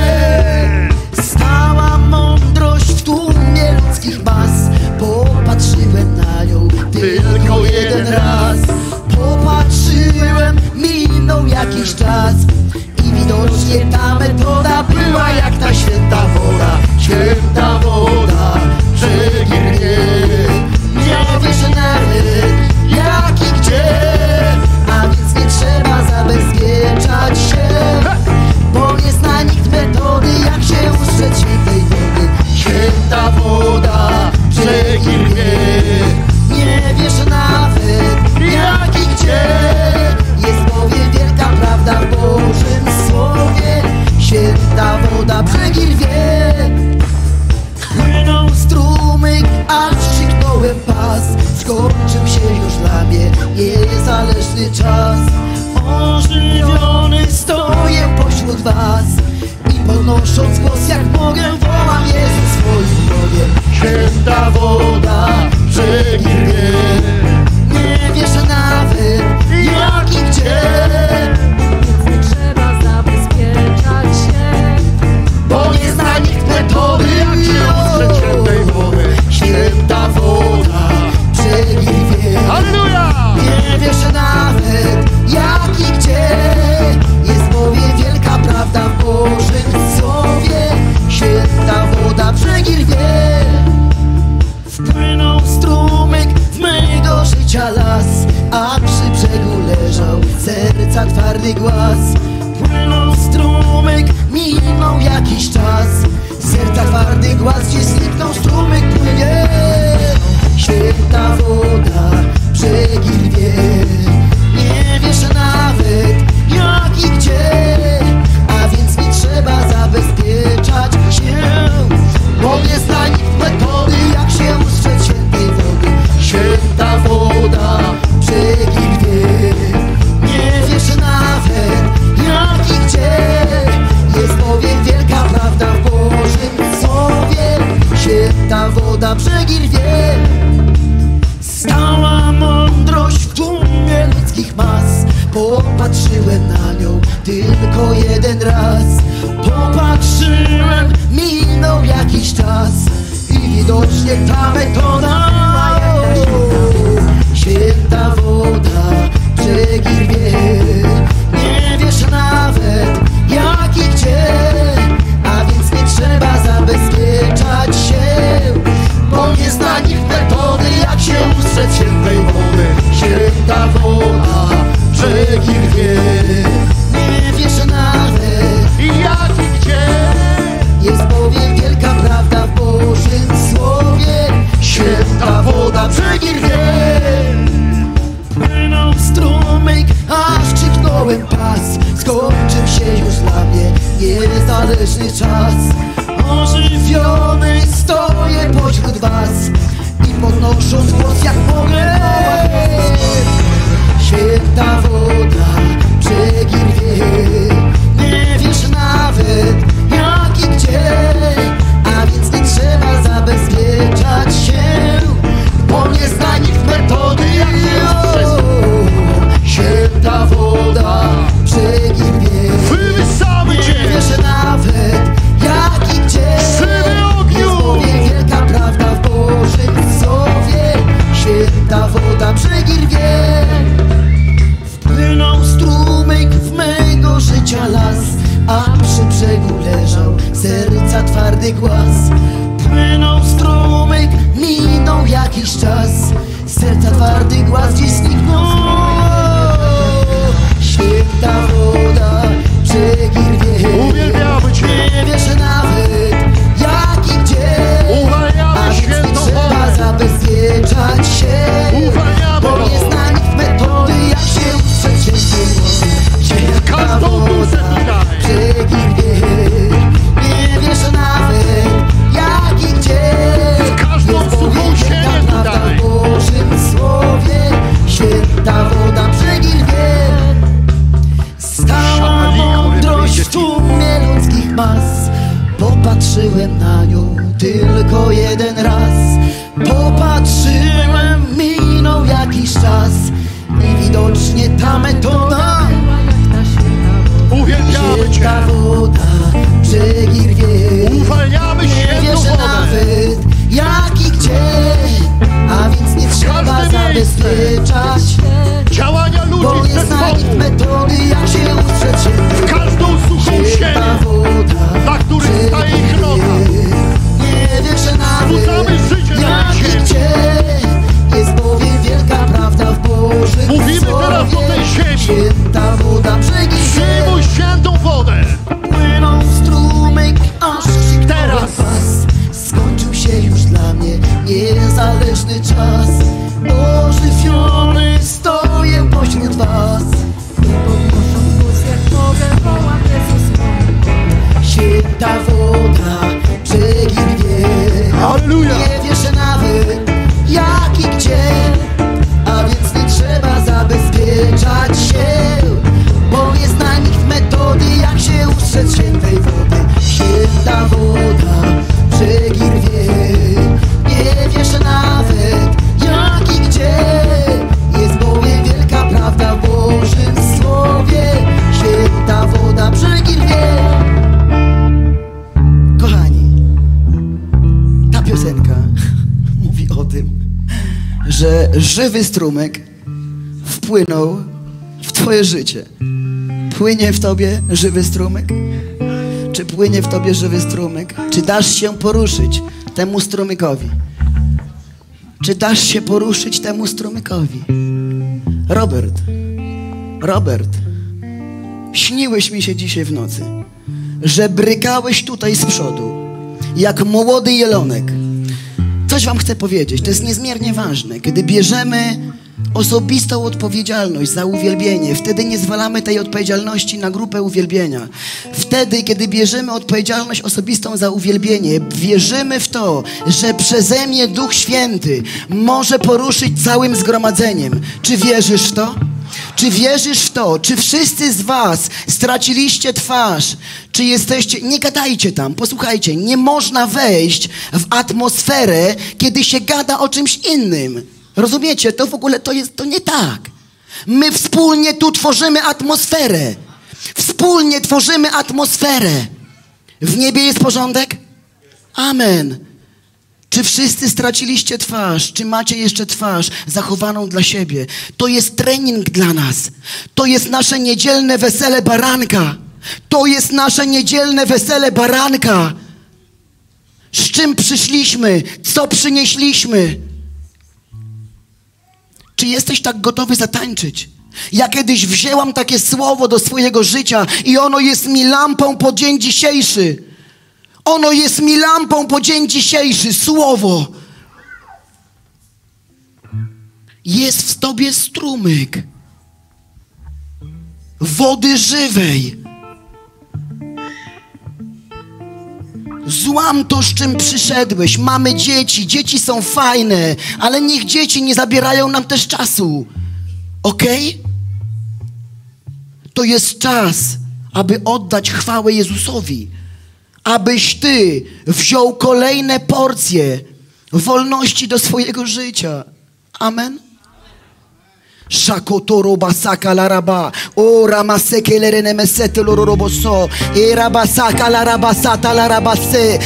Speaker 2: Stała mądrość w tłumie ludzkich baz, popatrzyłem na nią tylko jeden raz. Popatrzyłem, minął jakiś czas i widocznie ta metoda była jak ta święta woda. Święta woda, brzegi rwie. Nie wiesz nawet jak i gdzie, a więc nie trzeba zabezpieczać się, bo nie zna nikt metody, jak się ustrzec świętej wody. Święta woda, brzegi rwie. Nie wiesz nawet jak i gdzie, jest bowiem wielka prawda w Bożym Słowie. Święta woda, brzegi rwie. Płynął strumyk, aż krzyknąłem pas. Skończył się już dla mnie niezależny czas. Ożywiony stoję pośród was i podnosząc głos jak mogę, wołam Jezus swoim Bogiem. Święta woda, brzegi rwie. Nie wiesz nawet jak i gdzie,
Speaker 3: Nie trzeba zabezpieczać się.
Speaker 2: bo nie zna nikt metody, jak się ustrzec świętej wody. Święta woda, brzegi rwie.
Speaker 1: Halleluja!
Speaker 2: Nie wiesz nawet jak i gdzie, jest bowiem wielka prawda w Bożym Słowie. Święta woda, brzegi rwie. Wpłynął strumyk w mego życia las, a przy brzegu leżał serca twardy głaz. Płynął strumyk, minął jakiś czas, serca twardy głaz, gdzie zniknął strumyk, płynie. Święta woda, brzegi rwie. Nie wiesz nawet jak i gdzie, a więc nie trzeba zabezpieczać się, bo nie zna nikt metody, jak się ustrzec świętej wody. Święta woda, brzegi rwie. Nie wiesz nawet jak i gdzie, jest bowiem wielka prawda w Bożym Słowie. Święta woda, brzegi rwie. Stała mądrość w tłumie ludzkich mas, popatrzyłem na nią tylko jeden raz. Popatrzyłem, minął jakiś czas i widocznie ta metoda była jak ta święta woda, brzegi rwie. Nie wiesz nawet jak i gdzie, a więc nie trzeba zabezpieczać się, bo nie zna nikt metody, jak się ustrzec świętej wody. Święta woda, brzegi rwie. Nie wiesz nawet jak i gdzie, jest bowiem wielka prawda w Bożym Słowie. Święta woda, brzegi rwie. Płynął strumyk, aż krzyknąłem pas. Skończył się już dla mnie niezależny czas. Ożywiony stoję pośród was i podnosząc głos jak mogę, twardy głaz dziś zniknął. Święta woda, brzegi rwie.
Speaker 1: Uwielbiamy Cię.
Speaker 2: Nie wiesz nawet jak i gdzie.
Speaker 1: Uwalniamy świętą
Speaker 2: trzeba
Speaker 1: wodę.
Speaker 2: zabezpieczać się.
Speaker 1: Uwalniamy
Speaker 2: Bo nie
Speaker 1: wodę.
Speaker 2: zna nikt metody, jak się ustrzec świętej wody. Święta
Speaker 1: Każdą duszę
Speaker 2: woda,
Speaker 1: tutaj.
Speaker 2: brzegi rwie. Nie wiesz nawet jak i gdzie.
Speaker 1: Każdą
Speaker 2: Jest
Speaker 1: suchą
Speaker 2: bowiem
Speaker 1: ziemię
Speaker 2: wielka prawda
Speaker 1: tutaj.
Speaker 2: w Bożym Słowie. Święta woda, brzegi rwie. Stała mądrość w tłumie ludzkich mas. Popatrzyłem na nią tylko jeden raz. Popatrzyłem, minął jakiś czas i widocznie ta metoda.
Speaker 1: Uwielbiamy Cię.
Speaker 2: Święta woda, brzegi rwie.
Speaker 1: Uwalniamy
Speaker 2: Nie
Speaker 1: świętą
Speaker 2: wiesz
Speaker 1: wodę.
Speaker 2: nawet jak i gdzie, a więc nie trzeba
Speaker 1: Każde miejsce.
Speaker 2: zabezpieczać.
Speaker 1: Działania
Speaker 2: Bo
Speaker 1: ludzi
Speaker 2: nie
Speaker 1: z
Speaker 2: zna nikt
Speaker 1: zespołu.
Speaker 2: metody, jak się ustrzec się.
Speaker 1: Każdą suchą
Speaker 2: Święta
Speaker 1: ziemię,
Speaker 2: woda,
Speaker 1: na której staje ich noga.
Speaker 2: nie wiesz
Speaker 1: Rzucamy
Speaker 2: nawet
Speaker 1: życie na
Speaker 2: jak i
Speaker 1: ziemię.
Speaker 2: gdzie. Jest bowiem wielka prawda w Bożym
Speaker 1: Mówimy teraz do tej ziemi.
Speaker 2: Święta woda, brzegi
Speaker 1: Przyjmuj świętą wodę.
Speaker 2: płynął strumyk, aż krzyknąłem
Speaker 1: Teraz.
Speaker 2: pas. Skończył się już dla mnie niezależny czas. Ożywiony stoję pośród was.
Speaker 3: Podnosząc głos jak mogę, wołam Jezus mój.
Speaker 2: Święta woda, brzegi rwie.
Speaker 1: Halleluja.
Speaker 2: Nie wiesz nawet jak i gdzie, a więc nie trzeba zabezpieczać się. Bo nie zna nikt metody, jak się ustrzec świętej wody. Święta woda, brzegi rwie. Nie wiesz nawet jak i gdzie, jest bowiem wielka prawda w Bożym Słowie. Święta woda, brzegi rwie. Kochani, ta piosenka mówi o tym, że żywy strumyk wpłynął w twoje życie. Płynie w tobie żywy strumyk? Czy płynie w tobie żywy strumyk? Czy dasz się poruszyć temu strumykowi? Czy dasz się poruszyć temu strumykowi? Robert, śniłeś mi się dzisiaj w nocy, że brykałeś tutaj z przodu, jak młody jelonek. Coś wam chcę powiedzieć, to jest niezmiernie ważne. Kiedy bierzemy osobistą odpowiedzialność za uwielbienie, wtedy nie zwalamy tej odpowiedzialności na grupę uwielbienia. Wtedy, kiedy bierzemy odpowiedzialność osobistą za uwielbienie, wierzymy w to, że przeze mnie Duch Święty może poruszyć całym zgromadzeniem. Czy wierzysz w to? Czy wierzysz w to? Czy wszyscy z was straciliście twarz? Czy jesteście... Nie gadajcie tam, posłuchajcie. Nie można wejść w atmosferę, kiedy się gada o czymś innym. Rozumiecie? To w ogóle to nie tak. My wspólnie tu tworzymy atmosferę. Wspólnie tworzymy atmosferę. W niebie jest porządek? Amen. Czy wszyscy straciliście twarz? Czy macie jeszcze twarz zachowaną dla siebie? To jest trening dla nas. To jest nasze niedzielne wesele baranka. To jest nasze niedzielne wesele baranka. Z czym przyszliśmy? Co przynieśliśmy? Czy jesteś tak gotowy zatańczyć? Ja kiedyś wzięłam takie słowo do swojego życia i ono jest mi lampą po dzień dzisiejszy. Ono jest mi lampą po dzień dzisiejszy. Słowo. Jest w tobie strumyk wody żywej. Złam to, z czym przyszedłeś. Mamy dzieci. Dzieci są fajne, ale niech dzieci nie zabierają nam też czasu. Okej? To jest czas, aby oddać chwałę Jezusowi. Abyś ty wziął kolejne porcje wolności do swojego życia. Amen? Shakotoro basaka laraba, o ramaseke lerenemesete lororoboso, e rabasaka larabasata larabase.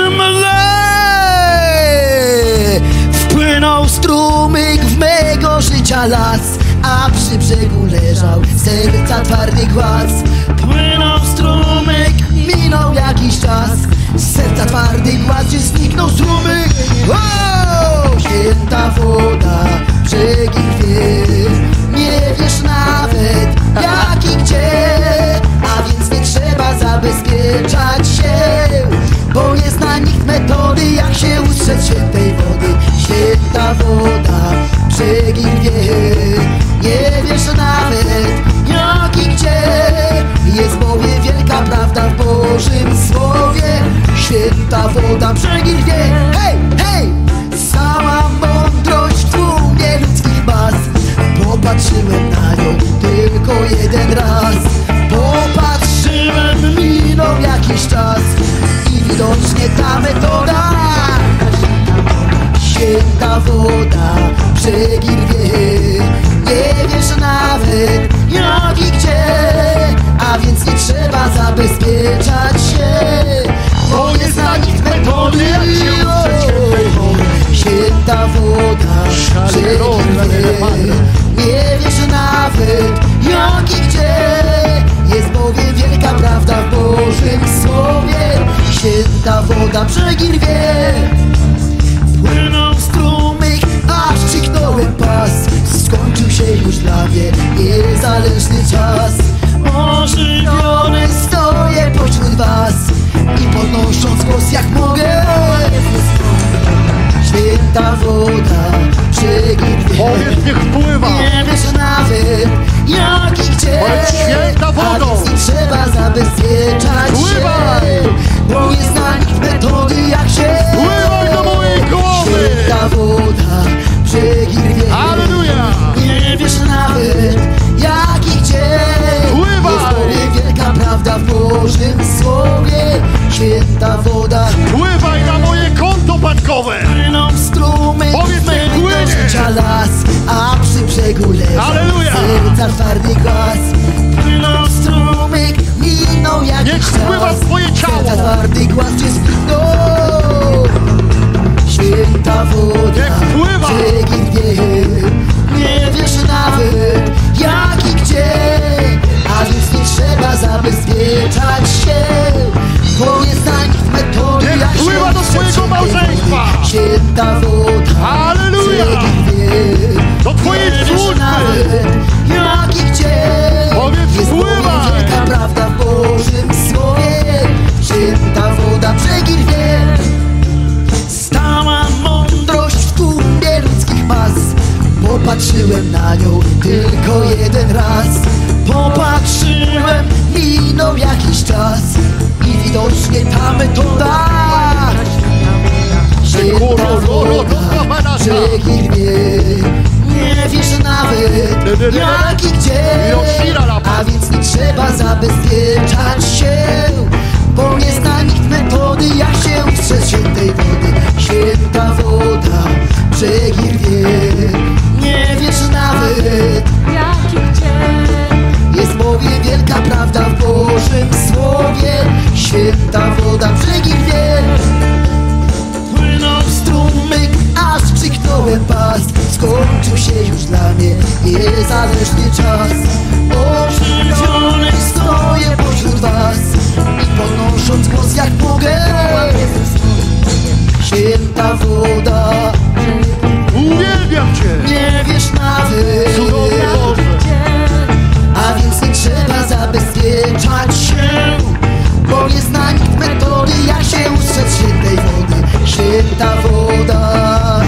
Speaker 2: Wpłynął strumyk w mego życia las, a przy brzegu leżał serca twardy głaz. Płynął strumyk, minął jakiś czas, z serca twardy głaz, gdzie zniknął strumyk. O! Święta woda, brzegi wie. Nie wiesz nawet jak i gdzie, a więc nie trzeba zabezpieczać się, bo nie zna nikt metody, jak się ustrzec świętej wody. Święta woda brzegi wie. Nie wiesz nawet jak i gdzie, jest bowiem wielka prawda w Bożym Słowie. Święta woda brzegi wie. Hej, hej! Cała mądrość w tłumie ludzkich mas. Popatrzyłem na nią tylko jeden raz. Popatrzyłem, minął jakiś czas i widocznie ta metoda. Święta woda brzegi wie. Nie wiesz nawet jak i gdzie, a więc nie trzeba zabezpieczać się, bo nie zna nikt metody, jak się ustrzec świętej wody. Święta woda brzegi wie. Nie wiesz nawet jak i gdzie, jest bowiem wielka prawda w Bożym Słowie. Święta woda brzegi wie. Płynął strumyk, aż krzyknąłem pas. Skończył się już dla mnie niezależny czas. Ożywiony stoję pośród was i podnosząc głos jak mogę. Święta woda brzegi wie.
Speaker 1: Powiedz, niech wpływa.
Speaker 2: Nie wiesz nawet jak i gdzie,
Speaker 1: Powiedz, święta wodą.
Speaker 2: a więc nie trzeba zabezpieczać
Speaker 1: Pływaj.
Speaker 2: się, bo nie zna nikt metody, jak się.
Speaker 1: Pływaj do mojej głowy.
Speaker 2: Święta woda brzegi wie.
Speaker 1: Alleluja.
Speaker 2: Nie wiesz nawet jak i gdzie,
Speaker 1: Pływaj.
Speaker 2: jest bowiem wielka prawda w Bożym Słowie. Święta woda.
Speaker 1: Pływaj na moje konto bankowe.
Speaker 2: Płynął strumyk
Speaker 1: Powiedz, niech
Speaker 2: mego
Speaker 1: płynie.
Speaker 2: życia las, a przy brzegu leżał
Speaker 1: Alleluja.
Speaker 2: serca twardy głaz. Płynął strumyk, minął jakiś
Speaker 1: Niech
Speaker 2: czas,
Speaker 1: wpływa w twoje ciało.
Speaker 2: serca twardy głaz cię spłynął. Święta woda
Speaker 1: Niech wpływa.
Speaker 2: brzegi wie. Nie wiesz nawet jak i gdzie, a więc nie trzeba zabezpieczać się, bo nie zna nikt metody,
Speaker 1: Niech
Speaker 2: jak się
Speaker 1: wpływa do
Speaker 2: ustrzec
Speaker 1: twojego
Speaker 2: świętej
Speaker 1: małżeństwa.
Speaker 2: wody. Święta woda
Speaker 1: Halleluja.
Speaker 2: brzegi wie.
Speaker 1: Do twojej
Speaker 2: Nie wiesz
Speaker 1: służby.
Speaker 2: nawet jak i gdzie,
Speaker 1: Powiedz,
Speaker 2: jest bowiem
Speaker 1: wpływaj.
Speaker 2: wielka prawda w Bożym Słowie. Święta woda brzegi wie. Stała mądrość w tłumie ludzkich mas. Popatrzyłem na nią tylko jeden raz. Popatrzyłem, minął jakiś czas i widocznie ta metoda. Święta woda brzegi wie. Nie wiesz nawet jak i gdzie, a więc nie trzeba zabezpieczać się, bo nie zna nikt metody, jak się ustrzec świętej wody. Święta woda brzegi wie. Nie wiesz nawet
Speaker 3: jak i gdzie,
Speaker 2: jest bowiem wielka prawda w Bożym Słowie. Święta woda brzegi wie. Płynął strumyk, aż krzyknąłem pas. Skończył się już dla mnie niezależny czas. Ożywiony stoję pośród was i podnosząc głos jak mogę. Święta woda.
Speaker 1: Uwielbiam Cię.
Speaker 2: Nie wiesz nawet
Speaker 1: Cudowny Boże.
Speaker 2: a więc nie trzeba zabezpieczać się, bo nie zna nikt metody, jak się ustrzec świętej wody. Święta woda.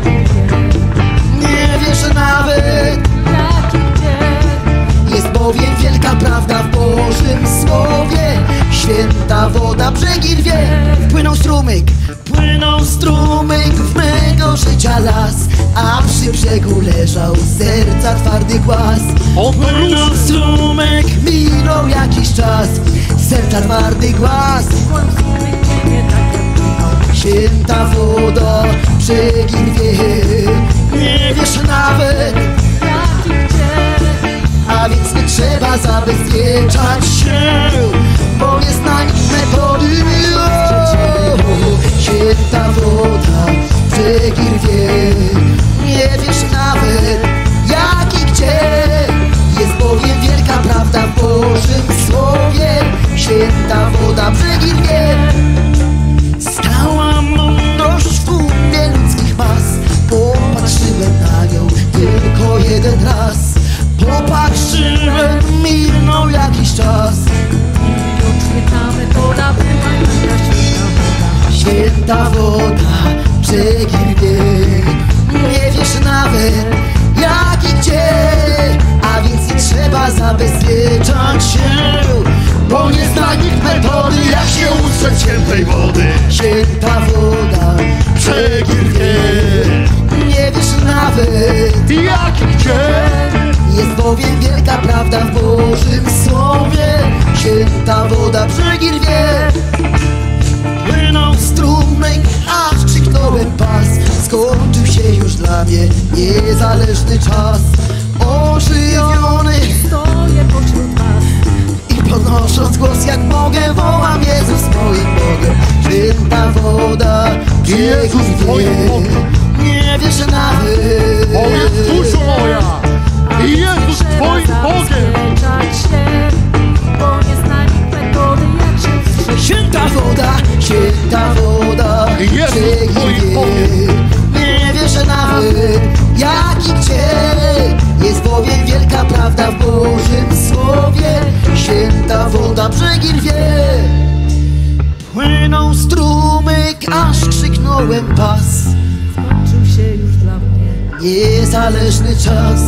Speaker 2: Nie wiesz nawet
Speaker 3: jak i gdzie,
Speaker 2: jest bowiem wielka prawda w Bożym Słowie. Święta woda brzegi wie. Płynął strumyk w mego życia las, a przy brzegu leżał serca twardy głaz. Płynął strumyk, minął jakiś czas, serca twardy głaz.
Speaker 3: nie tak jak minął.
Speaker 2: Święta woda brzegi wie. Nie wiesz nawet
Speaker 3: Jak i gdzie,
Speaker 2: a więc nie trzeba zabezpieczać się, bo nie zna nikt metody. Święta woda brzegi wie. Nie wiesz nawet jak i gdzie, jest bowiem wielka prawda w Bożym Słowie. Święta woda brzegi wie. Stała mądrość w tłumie ludzkich mas. Popatrzyłem na nią jeden raz. Popatrzyłem, minął jakiś czas.
Speaker 3: Świetna metoda była taka
Speaker 2: Święta woda, brzegi rwie. Nie wiesz nawet jak i gdzie, a więc nie trzeba zabezpieczać się, bo nie zna nikt metody, jak się ustrzec świętej wody. Święta woda, brzegi rwie. Nie wiesz nawet
Speaker 1: Jak i gdzie?
Speaker 2: jest bowiem wielka prawda w Bożym Słowie. Święta woda, brzegi rwie. Płynął strumyk, aż krzyknąłem pas. Skończył się już dla mnie niezależny czas. Ożywiony
Speaker 3: Stoję pośród was.
Speaker 2: i podnosząc głos jak mogę, wołam: Jezus moim Bogiem. Święta woda, brzegi
Speaker 1: Jezus moim
Speaker 2: rwie.
Speaker 1: Bogiem.
Speaker 2: Nie wiesz nawet
Speaker 1: O jest duszo moja! I Jezus Twoim Bogiem!
Speaker 3: Zabezpieczać się, bo nie zna nikt metody, jak się wstrzymać.
Speaker 2: Święta woda,
Speaker 1: Jezus
Speaker 2: brzegi
Speaker 1: moim
Speaker 2: rwie.
Speaker 1: Bogiem.
Speaker 2: Nie wiesz nawet jak i gdzie, jest bowiem wielka prawda w Bożym Słowie. Święta woda, brzegi rwie. Płynął strumyk, aż krzyknąłem pas.
Speaker 3: Skończył się już dla mnie.
Speaker 2: Niezależny czas,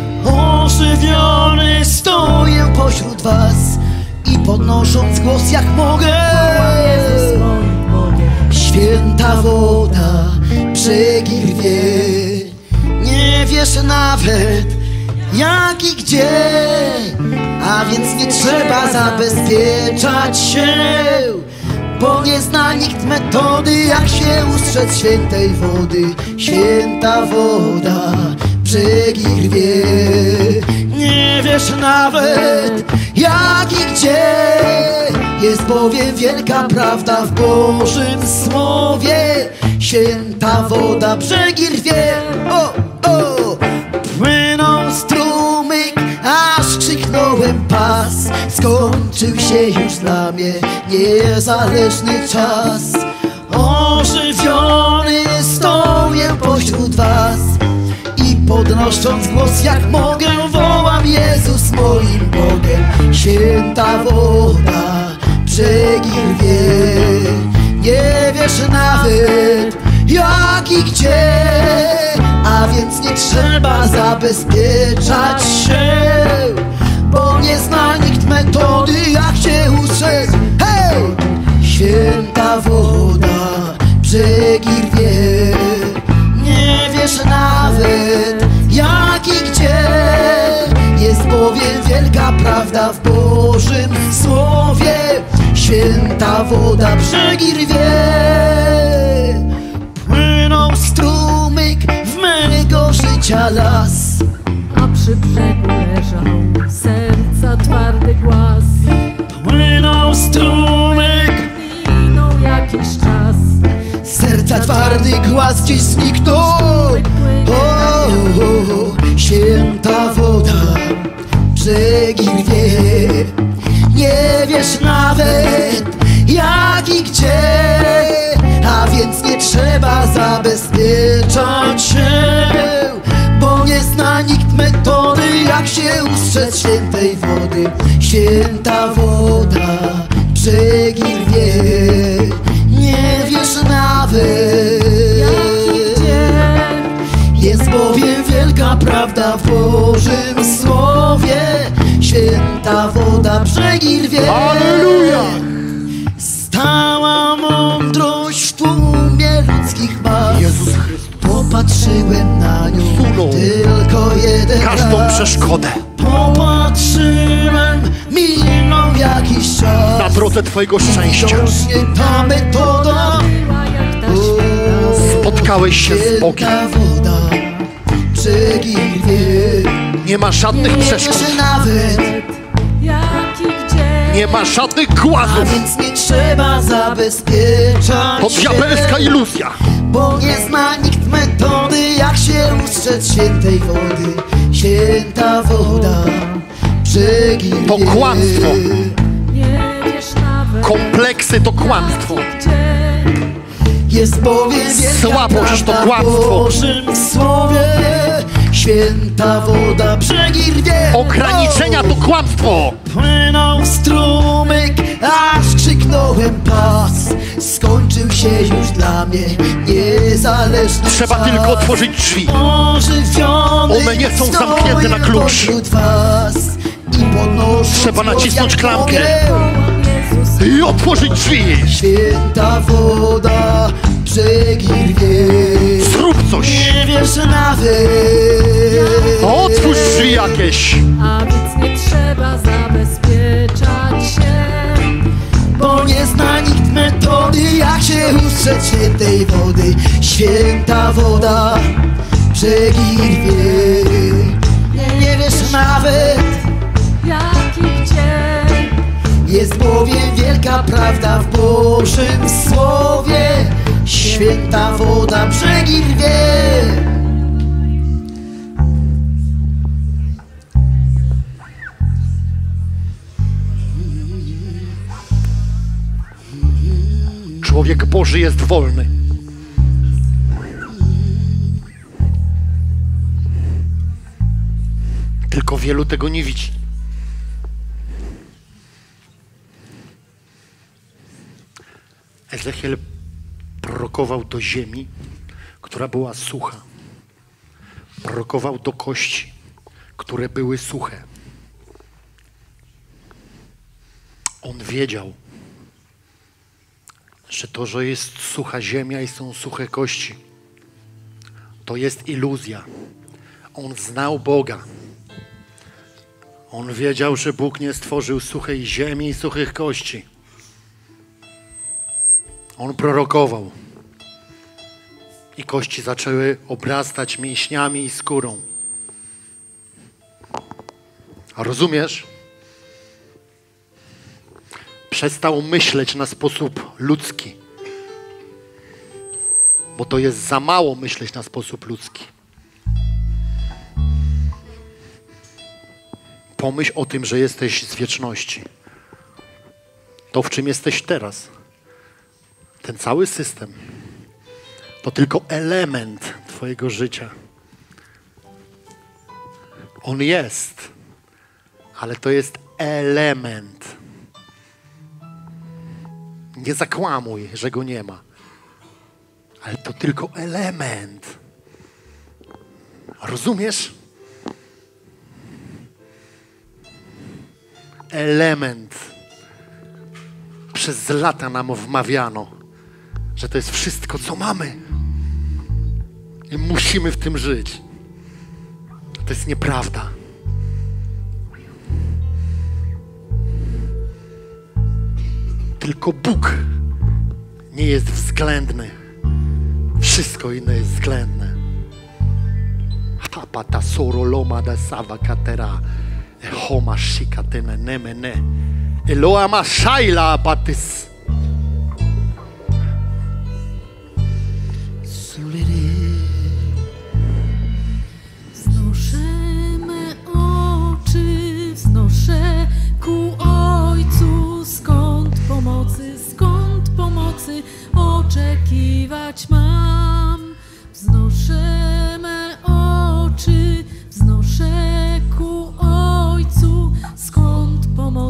Speaker 2: ożywiony stoję pośród was i podnosząc głos jak mogę.
Speaker 3: Jezus moim Bogiem.
Speaker 2: Święta woda, brzegi rwie. Nie wiesz nawet jak i gdzie, a więc nie trzeba zabezpieczać się, bo nie zna nikt metody, jak się ustrzec świętej wody. Święta woda, brzegi rwie. Nie wiesz nawet jak i gdzie, jest bowiem wielka prawda w Bożym Słowie. Święta woda, brzegi rwie. O, o! Płynął strumyk, aż krzyknąłem pas. Skończył się już dla mnie niezależny czas. Ożywiony stoję pośród was i podnosząc głos jak mogę, wołam: Jezus moim Bogiem. Święta woda, brzegi rwie. Nie wiesz nawet jak i gdzie, a więc nie trzeba zabezpieczać się, bo nie zna nikt metody, jak się ustrzec. Hej! Święta woda, brzegi rwie. Nie wiesz nawet jak i gdzie, jest bowiem wielka prawda w Bożym Słowie. Święta woda, brzegi rwie. Płynął strumyk w mego życia las.
Speaker 3: A przy brzegu leżał serca twardy głaz.
Speaker 2: Płynął strumyk,
Speaker 3: Minął jakiś czas.
Speaker 2: serca twardy głaz gdzieś zniknął. O, święta woda, brzegi rwie. Nie wiesz nawet jak i gdzie, a więc nie trzeba zabezpieczać się, bo nie zna nikt metody, jak się ustrzec świętej wody. Święta woda, brzegi rwie. Nie wiesz nawet
Speaker 3: Jak i gdzie,
Speaker 2: jest bowiem wielka prawda w Bożym Słowie. Święta woda, brzegi rwie.
Speaker 1: Halleluja!
Speaker 2: Stała mądrość w tłumie ludzkich mas.
Speaker 1: Jezus Chrystus
Speaker 2: Popatrzyłem na nią
Speaker 1: usunął
Speaker 2: tylko jeden
Speaker 1: każdą
Speaker 2: raz.
Speaker 1: przeszkodę
Speaker 2: Popatrzyłem, minął jakiś czas.
Speaker 1: na drodze Twojego szczęścia.
Speaker 2: Wciąż nie ta metoda.
Speaker 3: była jak ta święta.
Speaker 1: Spotkałeś się z Bogiem.
Speaker 2: Święta woda, brzegi rwie.
Speaker 1: Nie ma żadnych
Speaker 2: Nie
Speaker 1: przeszkód.
Speaker 2: wiesz nawet,
Speaker 3: Jak i gdzie,
Speaker 1: Nie ma żadnych
Speaker 2: a
Speaker 1: głazów.
Speaker 2: więc nie trzeba zabezpieczać
Speaker 1: To
Speaker 2: się,
Speaker 1: diabelska iluzja.
Speaker 2: bo nie zna nikt metody, jak się ustrzec świętej wody. Święta woda, brzegi
Speaker 1: To
Speaker 2: rwie.
Speaker 1: kłamstwo.
Speaker 3: nie wiesz nawet.
Speaker 1: Kompleksy to kłamstwo.
Speaker 3: Gdzie,
Speaker 2: Jest bowiem wielka
Speaker 1: Słabość to
Speaker 2: prawda w
Speaker 1: kłamstwo.
Speaker 2: Bożym Słowie. święta woda, brzegi rwie.
Speaker 1: Ograniczenia to kłamstwo.
Speaker 2: Płynął strumyk, aż krzyknąłem pas. Skończył się już dla mnie niezależny
Speaker 1: Trzeba
Speaker 2: czas.
Speaker 1: tylko otworzyć drzwi.
Speaker 2: Ożywiony
Speaker 1: One nie są zamknięte na klucz.
Speaker 2: pośród was i podnosząc
Speaker 1: Trzeba nacisnąć
Speaker 2: jak
Speaker 1: klamkę.
Speaker 2: mogę.
Speaker 1: I otworzyć drzwi.
Speaker 2: Święta woda, brzegi rwie.
Speaker 1: Zrób coś.
Speaker 2: Nie wiesz nawet.
Speaker 1: Otwórz drzwi jakieś.
Speaker 3: A więc nie trzeba zabezpieczać się,
Speaker 2: Bo nie zna nikt metody, jak się ustrzec świętej wody. Święta woda, brzegi rwie. Nie wiesz nawet,
Speaker 3: jak i gdzie.
Speaker 2: jest bowiem wielka prawda w Bożym Słowie. Święta woda, brzegi rwie.
Speaker 1: Człowiek Boży jest wolny. Tylko wielu tego nie widzi. Ezechiel prorokował do ziemi, która była sucha. Prorokował do kości, które były suche. On wiedział, że to, że jest sucha ziemia i są suche kości, to jest iluzja. On znał Boga. On wiedział, że Bóg nie stworzył suchej ziemi i suchych kości. On prorokował. I kości zaczęły obrastać mięśniami i skórą. A rozumiesz? Przestał myśleć na sposób ludzki. Bo to jest za mało myśleć na sposób ludzki. Pomyśl o tym, że jesteś z wieczności. To, w czym jesteś teraz. Ten cały system to tylko element twojego życia. On jest, ale to jest element. Nie zakłamuj, że go nie ma. Ale to tylko element. Rozumiesz? Element. Przez lata nam wmawiano, że to jest wszystko, co mamy. I musimy w tym żyć. To jest nieprawda. Tylko Bóg nie jest względny. Wszystko inne jest względne. Hapata soro loma da sava katera. Homa shikatene nemene. Eloama shaila apatis.
Speaker 3: Wznoszę me oczy, wznoszę ku Ojcu, skąd pomocy oczekiwać mam. Wznoszę me oczy, wznoszę ku Ojcu, skąd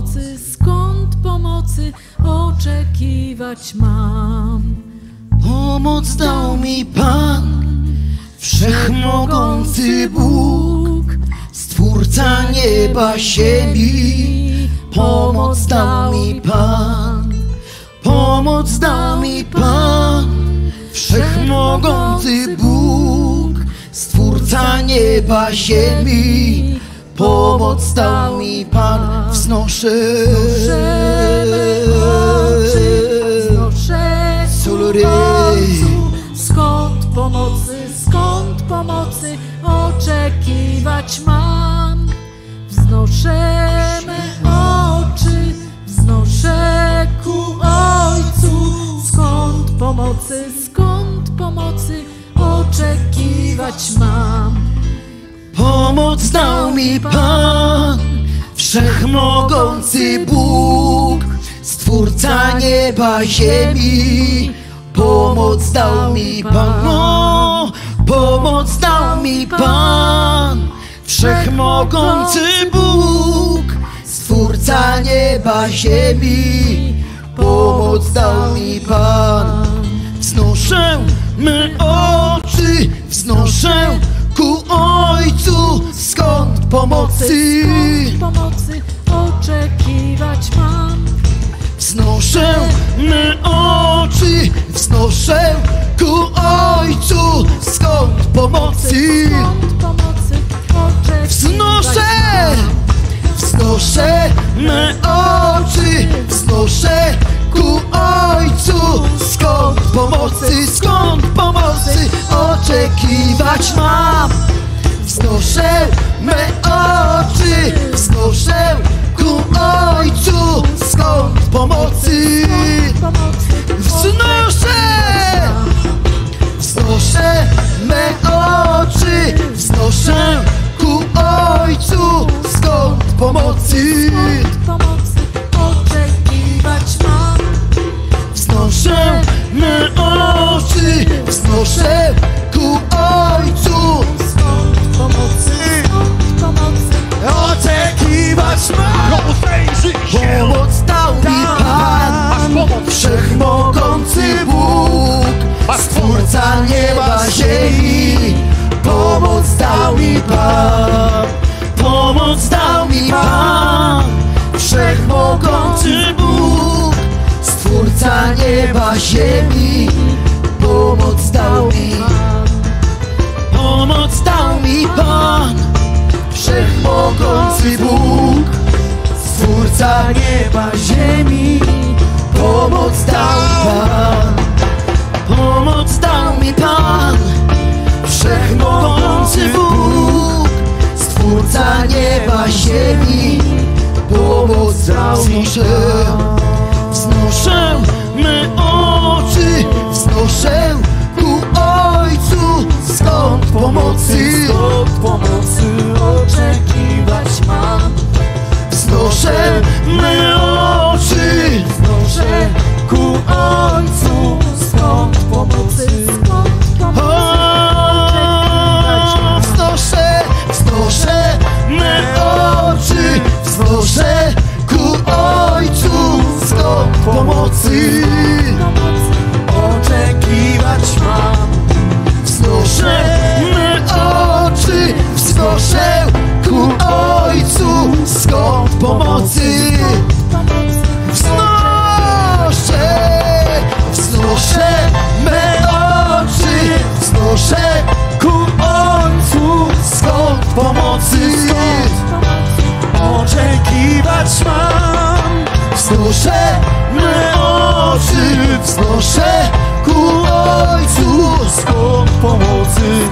Speaker 3: pomocy oczekiwać mam.
Speaker 2: Pomoc dał mi Pan, wszechmogący Bóg, Stwórca nieba, ziemi. Pomoc dał mi Pan, pomoc dał mi Pan, wszechmogący Bóg, Stwórca nieba, ziemi. Pomoc dał mi Pan, wznoszę
Speaker 3: Ojcu, skąd pomocy oczekiwać mam. Wznoszę me oczy, wznoszę ku Ojcu, skąd pomocy oczekiwać mam.
Speaker 2: Pomoc dał mi Pan, wszechmogący Bóg, Stwórca nieba, ziemi. Pomoc dał mi Pan, Pomoc dał mi Pan, wszechmogący Bóg, Stwórca nieba, ziemi. Pomoc dał mi Pan. Wznoszę me oczy, wznoszę ku Ojcu, skąd pomocy?
Speaker 3: Skąd pomocy oczekiwać mam?
Speaker 2: Wznoszę me oczy, wznoszę ku Ojcu, skąd pomocy?
Speaker 3: Skąd pomocy oczekiwać
Speaker 2: Wznoszę, wznoszę me oczy, wznoszę ku Ojcu, skąd pomocy? Skąd pomocy oczekiwać mam? Wznoszę me oczy, wznoszę ku Ojcu, skąd pomocy? Wznoszę, wznoszę me oczy, wznoszę ku Ojcu, skąd pomocy?
Speaker 3: pomocy oczekiwać mam?
Speaker 2: Wznoszę me oczy, wznoszę ku Ojcu,
Speaker 3: Skąd pomocy
Speaker 2: oczekiwać mam. Pomoc dał mi Pan, wszechmogący Bóg, Stwórca nieba, ziemi. Pomoc dał mi Pan, pomoc dał mi Pan, wszechmogący Bóg, Stwórca nieba, ziemi. Pomoc dał mi, pomoc dał mi Pan, wszechmogący Bóg, Stwórca nieba, ziemi. Pomoc dał mi Pan, pomoc dał mi Pan, wszechmogący Bóg, Stwórca nieba, ziemi. Pomoc dał mi Pan. Wznoszę me oczy, wznoszę ku Ojcu, skąd pomocy? Skąd pomocy oczekiwać mam? Wznoszę me oczy, wznoszę ku Ojcu, skąd pomocy? Wznoszę, wznoszę me oczy, wznoszę ku Ojcu, skąd pomocy oczekiwać mam. Wznoszę me oczy, wznoszę ku Ojcu, skąd pomocy? Wznoszę, wznoszę me oczy, wznoszę ku Ojcu, skąd pomocy oczekiwać mam. Wznoszę me oczy, wznoszę ku Ojcu, skąd pomocy?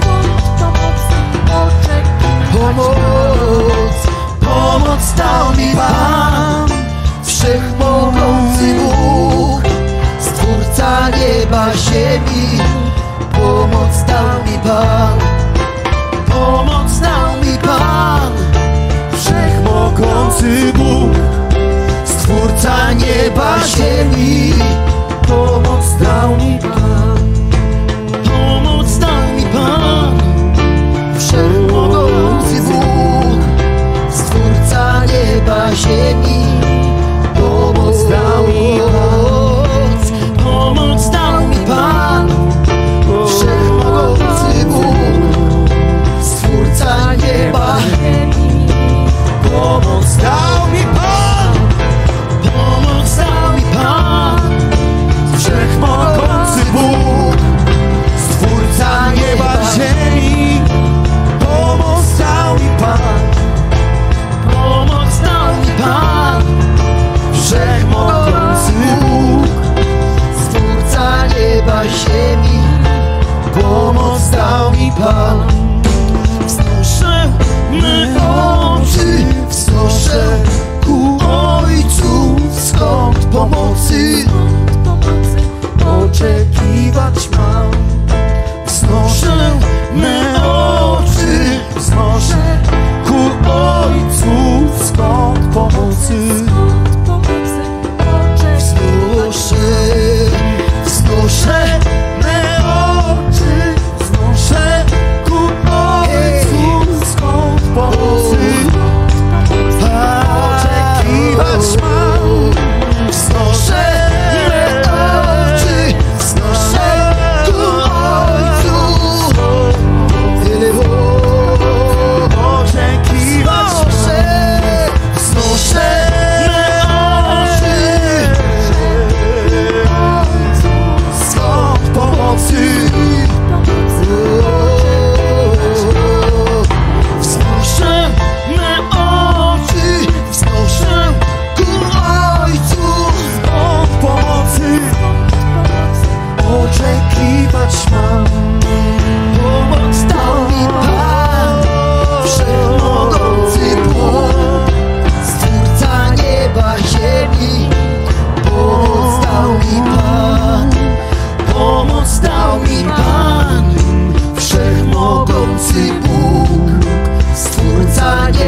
Speaker 2: Pomoc, pomoc dał mi Pan, wszechmogący Bóg, Stwórca nieba, ziemi. Pomoc dał mi Pan, pomoc dał mi Pan, wszechmogący Bóg, Stwórca nieba, ziemi. Pomoc dał mi Pan, pomoc dał mi Pan, wszechmogący Bóg, Stwórca nieba, ziemi. Pomoc dał mi Pan, pomoc dał mi Pan, wszechmogący Bóg, Stwórca nieba. Pomoc dał mi Pan, pomoc dał mi Pan,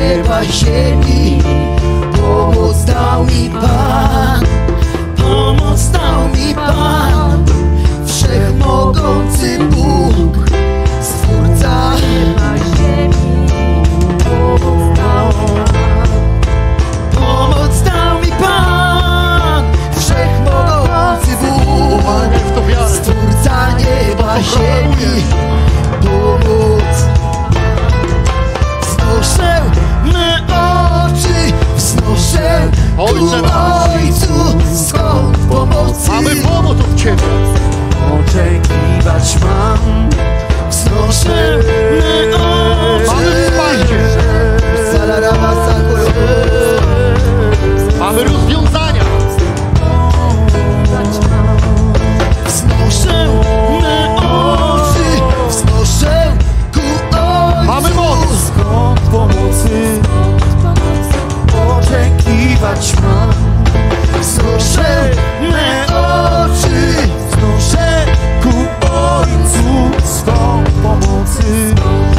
Speaker 2: nieba, ziemi. Pomoc dał mi Pan, pomoc dał mi Pan, wszechmogący Bóg, Stwórca
Speaker 3: nieba, ziemi. Pomoc dał mi Pan.
Speaker 2: Pomoc dał mi Pan, wszechmogący Bóg, Stwórca nieba, ziemi. Pomoc. Wznoszę me oczy, wznoszę ku Ojcu, skąd pomocy.
Speaker 1: Mamy pomoc od Ciebie.
Speaker 2: Oczekiwać mam. Wznoszę me oczy.
Speaker 1: Mamy wsparcie. Mamy rozwiązania.
Speaker 2: Wznoszę me oczy, wznoszę ku Ojcu.
Speaker 1: Mamy moc.
Speaker 2: Skąd pomocy oczekiwać mam. Wznoszę me oczy, wznoszę ku Ojcu. Skąd pomocy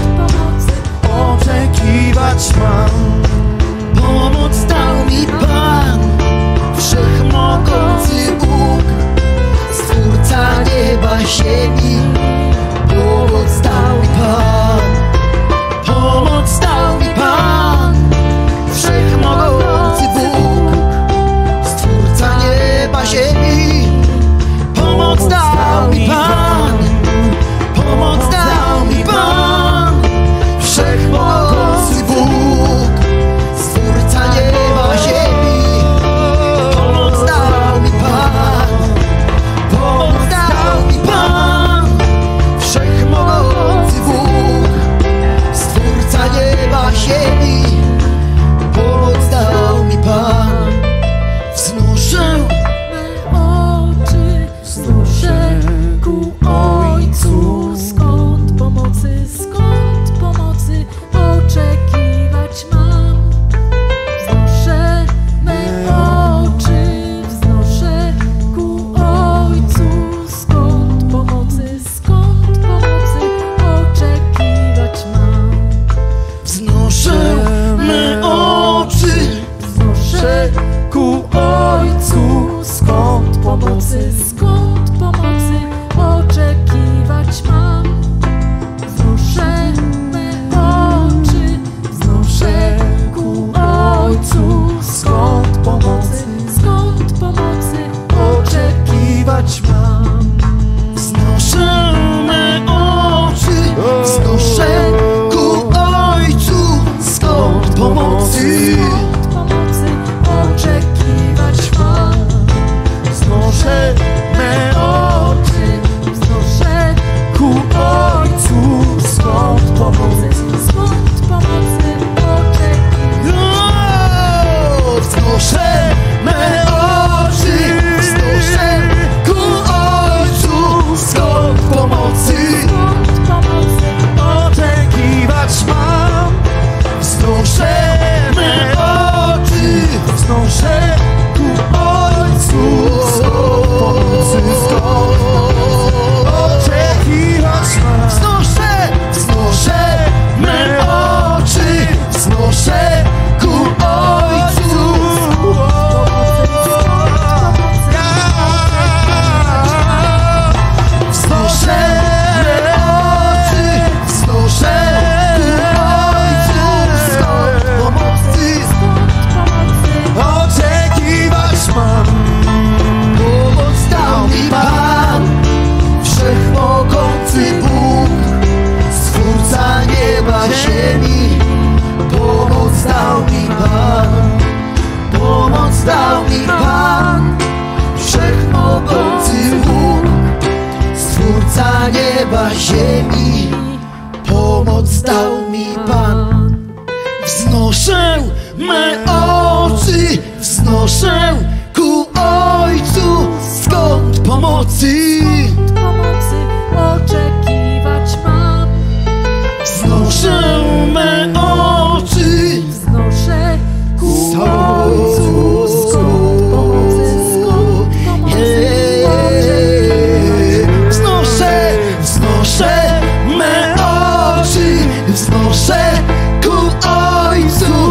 Speaker 2: oczekiwać mam. Pomoc dał mi Pan, wszechmogący Bóg, Stwórca nieba, ziemi. Pomoc dał mi Pan, pomoc dał mi Pan, wszechmogący Bóg, Stwórca nieba, ziemi. Pomoc dał mi Pan, pomoc dał mi Pan, wszechmogący Bóg, Stwórca nieba, ziemi. Pomoc dał mi Pan, pomoc dał mi Pan, wszechmogący Bóg, Stwórca nieba, ziemi. Pomoc dał mi Pan. Wznoszę
Speaker 3: me oczy, wznoszę ku Ojcu. Skąd pomocy oczekiwać mam? Wznoszę me oczy, wznoszę ku Ojcu. Skąd pomocy oczekiwać mam?
Speaker 2: Wznoszę me oczy,
Speaker 3: Wznoszę
Speaker 2: ku Ojcu.
Speaker 3: skąd pomocy oczekiwać mam. Wznoszę me oczy, wznoszę ku Ojcu. Skąd pomocy oczekiwać mam.
Speaker 2: Wznoszę me oczy, wznoszę ku Ojcu. Skąd pomocy
Speaker 3: oczekiwać mam.
Speaker 2: wznoszę me oczy,
Speaker 3: Wznoszę
Speaker 2: ku Ojcu. Skąd pomocy wznoszę me oczy, wznoszę ku Ojcu. Skąd pomocy oczekiwać mam. Wznoszę me oczy, wznoszę ku Ojcu. Skąd oczekiwać mam. Wznoszę me oczy, wznoszę ku Ojcu. Wznoszę me oczy, wznoszę ku Ojcu. Skąd pomocy oczekiwać mam. Pomoc dał mi Pan, wszechmogący Bóg, Stwórca nieba, ziemi. Pomoc dał mi Pan, pomoc dał mi Pan, wszechmogący Bóg, Stwórca nieba, ziemi. Pomoc dał mi Pan. Wznoszę me oczy, wznoszę ku Ojcu. Skąd pomocy
Speaker 3: oczekiwać mam.
Speaker 2: wznoszę me oczy.
Speaker 3: Wznoszę ku
Speaker 2: Ojcu.
Speaker 3: Skąd pomocy
Speaker 2: Wznoszę me oczy, wznoszę ku Ojcu.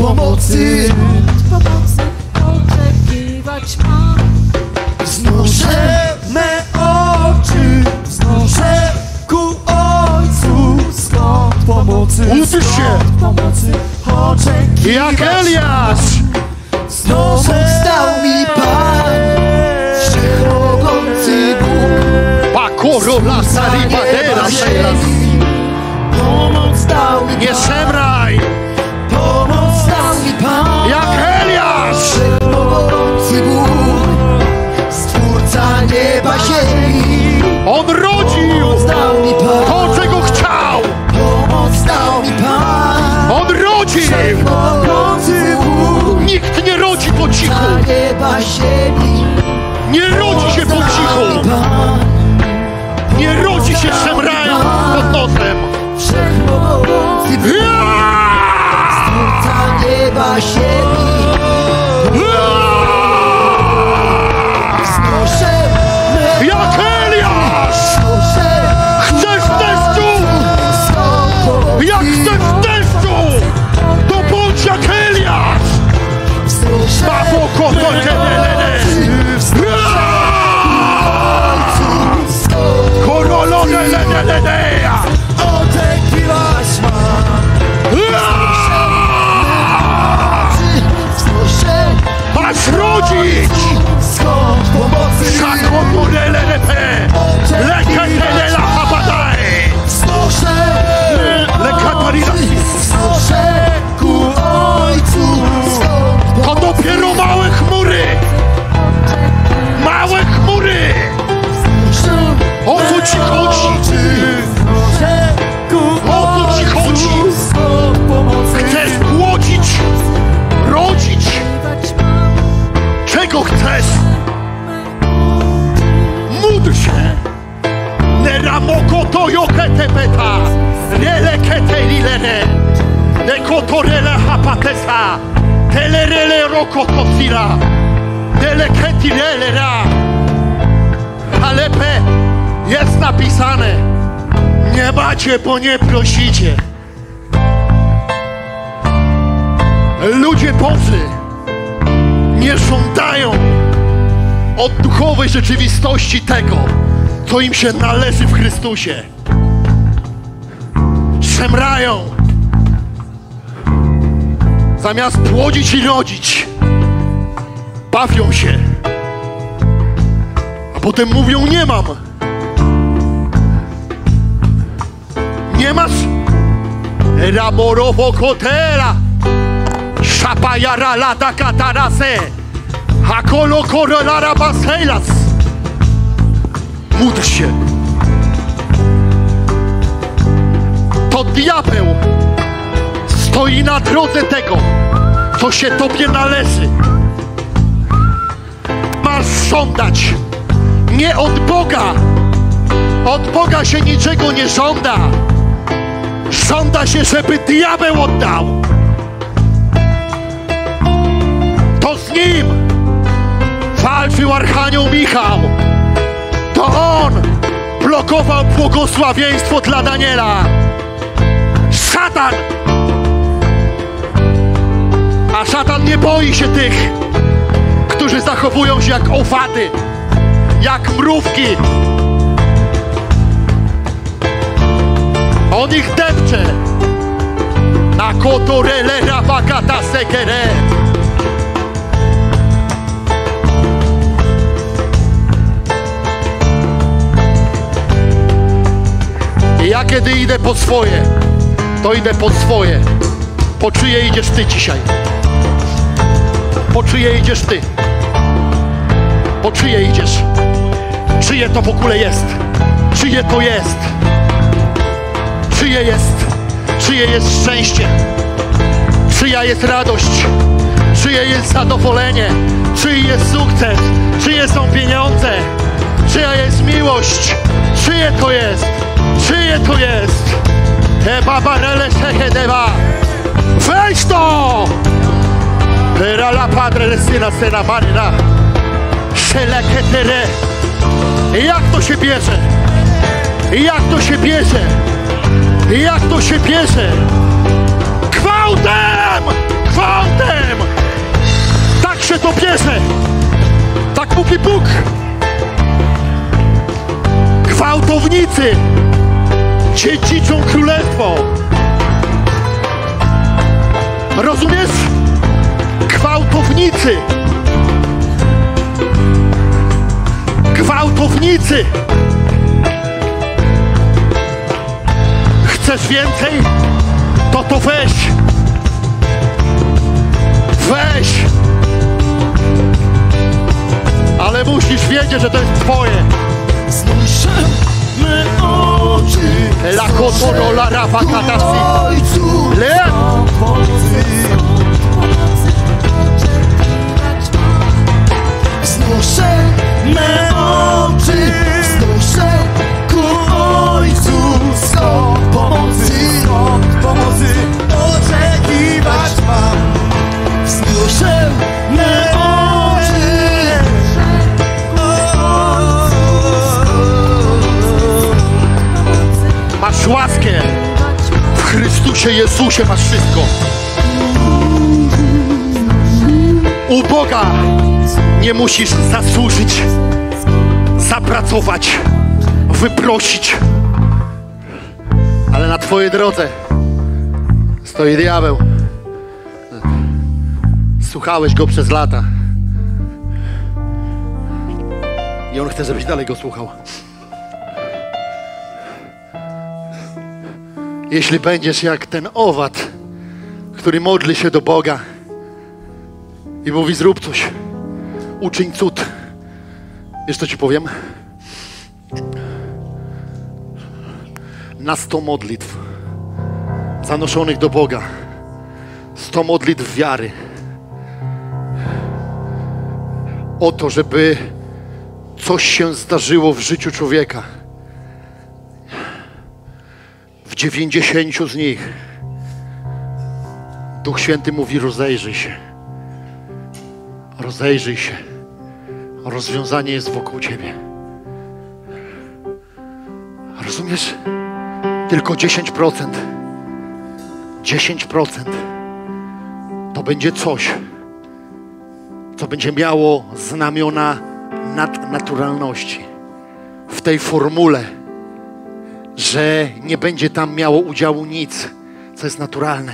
Speaker 2: pomocy
Speaker 3: oczekiwać mam.
Speaker 2: Wznoszę me oczy, wznoszę ku Ojcu. Skąd pomocy,
Speaker 1: Uczysz się.
Speaker 2: skąd pomocy oczekiwać
Speaker 1: Jak Eliasz.
Speaker 2: Znowu stał mi Pan, wszechmogący Bóg.
Speaker 1: Pakoro la saribadera.
Speaker 2: Pomoc dał mi
Speaker 1: Nie
Speaker 2: Pan,
Speaker 1: szemraj.
Speaker 2: pomoc dał mi Pan.
Speaker 1: Jak Eliasz.
Speaker 2: Wszechmogący Bóg, Stwórca nieba ziemi.
Speaker 1: On rodził
Speaker 2: Pomoc dał mi Pan,
Speaker 1: to, czego chciał.
Speaker 2: pomoc dał mi Pan.
Speaker 1: On rodził.
Speaker 2: Wszechmogący Bóg,
Speaker 1: Nikt nie rodzi po cichu.
Speaker 2: Stwórca nieba ziemi.
Speaker 1: Nie rodzi się po cichu. Nie rodzi się szemrając pod nosem.
Speaker 2: Wszechmogący Bóg, Stwórca nieba ziemi. Wznoszę me
Speaker 1: Jak Eliasz.
Speaker 2: wznoszę
Speaker 1: Chcesz deszczu.
Speaker 2: skąd pomocy.
Speaker 1: Jak chcesz deszczu, to bądź jak Eliasz.
Speaker 2: Wznoszę
Speaker 1: Baboko to lelele. Korolone lelele.
Speaker 2: oczekiwać mam. Wznoszę
Speaker 1: Masz rodzić.
Speaker 2: skąd pomocy.
Speaker 1: Szakotorelelepe. Leketelela habadaj.
Speaker 2: Wznoszę
Speaker 1: Lekatarina.
Speaker 2: wznoszę ku Ojcu. Skąd
Speaker 1: To dopiero małe chmury. Małe chmury. O co ci chodzi? O co ci chodzi? Chcesz głodzić, rodzić? Czego chcesz? Módl się. Neramoko to joketepeta. Relekete lilene. Nekotorele hapatesa. Telerele rokotosira. Deleketirelera. Alepe jest napisane. Nie macie, bo nie prosicie. Ludzie Boży nie żądają od duchowej rzeczywistości tego, co im się należy w Chrystusie. Szemrają. Zamiast płodzić i rodzić, bawią się. A potem mówią, nie mam. Nie masz? Ramorowo kotela. Szapajara lata katarase. Hakolo korolara baselas. Módl się. To diabeł stoi na drodze tego, co się tobie należy. Masz żądać nie od Boga. Od Boga się niczego nie żąda. Żąda się, żeby diabeł oddał. To z nim walczył Archanioł Michał. To on blokował błogosławieństwo dla Daniela. Szatan! A szatan nie boi się tych, którzy zachowują się jak owady, jak mrówki. On ich depcze. Na kotorele rabakata sekere. I ja kiedy idę po swoje, to idę po swoje. Po czyje idziesz ty dzisiaj? Po czyje idziesz ty? Po czyje idziesz? Czyje to w ogóle jest? Czyje to jest? Czyje jest? Czyje jest szczęście? Czyja jest radość? Czyje jest zadowolenie? Czyj jest sukces? Czyje są pieniądze? Czyja jest miłość? Czyje to jest? Czyje to jest? Babarele Shehedeva. Weź to! Era la padre le syna sena marina. Sheleketere. Jak to się bierze? Jak to się bierze? Jak to się bierze? Gwałtem! gwałtem. Tak się to bierze. Tak mówi Bóg. Gwałtownicy dziedziczą królestwo. Rozumiesz? Gwałtownicy. Gwałtownicy. Chcesz więcej? To weź. Weź. Ale musisz wiedzieć, że to jest twoje.
Speaker 2: Znoszę me oczy,
Speaker 1: La kotorola rafa katasi.
Speaker 2: Ojcu,
Speaker 1: Le.
Speaker 2: znoszę me oczy, znoszę ku Ojcu, skąd pomocy oczekiwać mam. Znoszę me oczy,
Speaker 1: Masz łaskę. W Chrystusie Jezusie masz wszystko. U Boga nie musisz zasłużyć, zapracować, wyprosić. Ale na twojej drodze stoi diabeł. Słuchałeś go przez lata. I on chce, żebyś dalej go słuchał. Jeśli będziesz jak ten owad, który modli się do Boga i mówi: zrób coś, uczyń cud. Wiesz, co ci powiem? Na 100 modlitw zanoszonych do Boga, 100 modlitw wiary o to, żeby coś się zdarzyło w życiu człowieka, w 90 z nich Duch Święty mówi: rozejrzyj się. Rozejrzyj się. Rozwiązanie jest wokół ciebie. Rozumiesz? Tylko 10%. 10% to będzie coś, co będzie miało znamiona nadnaturalności. W tej formule, że nie będzie tam miało udziału nic, co jest naturalne.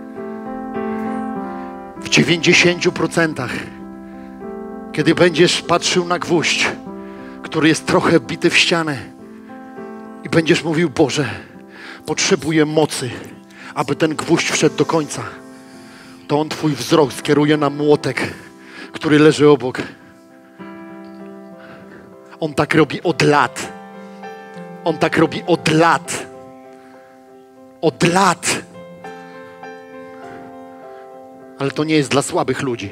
Speaker 1: W 90%, kiedy będziesz patrzył na gwóźdź, który jest trochę bity w ścianę, i będziesz mówił: Boże, potrzebuję mocy, aby ten gwóźdź wszedł do końca, to on twój wzrok skieruje na młotek, który leży obok. On tak robi od lat. On tak robi od lat. Od lat. Ale to nie jest dla słabych ludzi.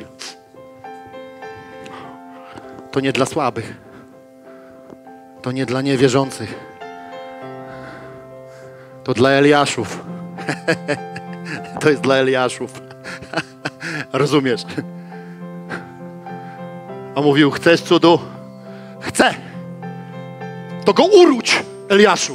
Speaker 1: To nie dla słabych. To nie dla niewierzących. To dla Eliaszów. To jest dla Eliaszów. Rozumiesz? A mówił: chcesz cudu? Chcę. To go uródź, Eliaszu.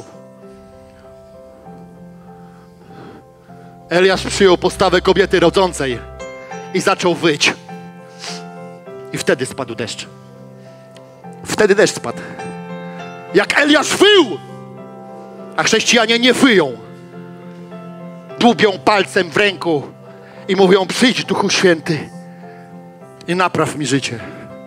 Speaker 1: Eliasz przyjął postawę kobiety rodzącej i zaczął wyć. I wtedy spadł deszcz. Wtedy deszcz spadł. Jak Eliasz wył, a chrześcijanie nie wyją. Dłubią palcem w ręku i mówią: przyjdź, Duchu Święty, i napraw mi życie.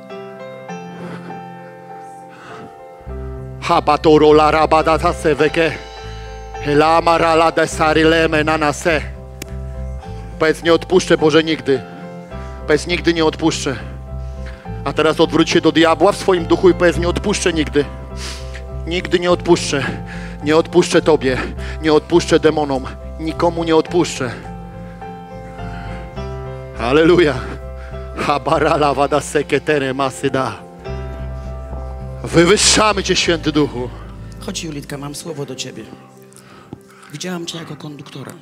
Speaker 1: Habatorola rabadata seweke. Helamarala desarileme nanase. Powiedz: nie odpuszczę, Boże, nigdy. Powiedz: nigdy nie odpuszczę. A teraz odwróć się do diabła w swoim duchu i powiedz: nie odpuszczę nigdy. Nigdy nie odpuszczę. Nie odpuszczę tobie. Nie odpuszczę demonom. Nikomu nie odpuszczę. Halleluja. Habarala wada seketere masyda. Wywyższamy Cię, Święty Duchu.
Speaker 2: Chodź, Julitka, mam słowo do ciebie. Widziałam cię jako konduktora.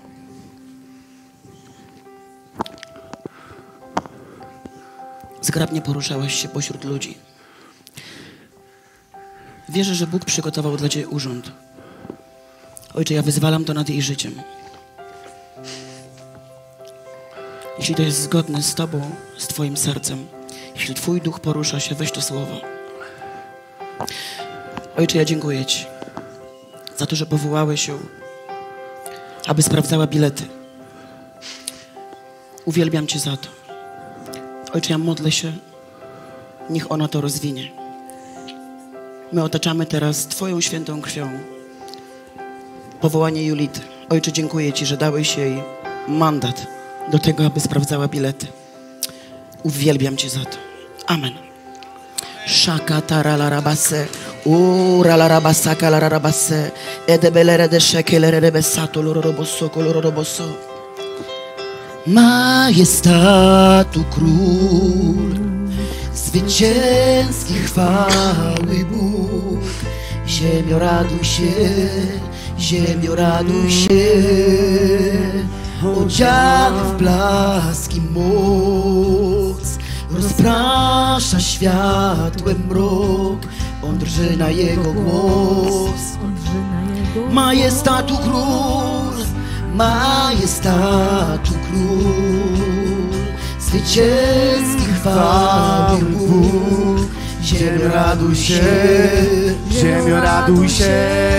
Speaker 2: Zgrabnie poruszałeś się pośród ludzi. Wierzę, że Bóg przygotował dla ciebie urząd. Ojcze, ja wyzwalam to nad jej życiem. Jeśli to jest zgodne z Tobą, z Twoim sercem, jeśli Twój duch porusza się, weź to słowo. Ojcze, ja dziękuję Ci za to, że powołałeś ją, aby sprawdzała bilety. Uwielbiam Cię za to. Ojcze, ja modlę się, niech ona to rozwinie. My otaczamy teraz Twoją świętą krwią powołanie Julity. Ojcze, dziękuję Ci, że dałeś jej mandat do tego, aby sprawdzała bilety. Uwielbiam Cię za to. Amen. Shakatararabase, uralarabasaka lararabase, edebelere de shekelere besato lororoboso kolororoboso. Majestatu król, zwycięski chwały Bóg. Ziemio raduj się, ziemio raduj się, odziany w blask i moc, rozprasza światłem mrok, on drży na jego głos. Majestatu król, majestatu król, zwycięski chwały Bóg. Ziemio raduj się,
Speaker 4: ziemio raduj się,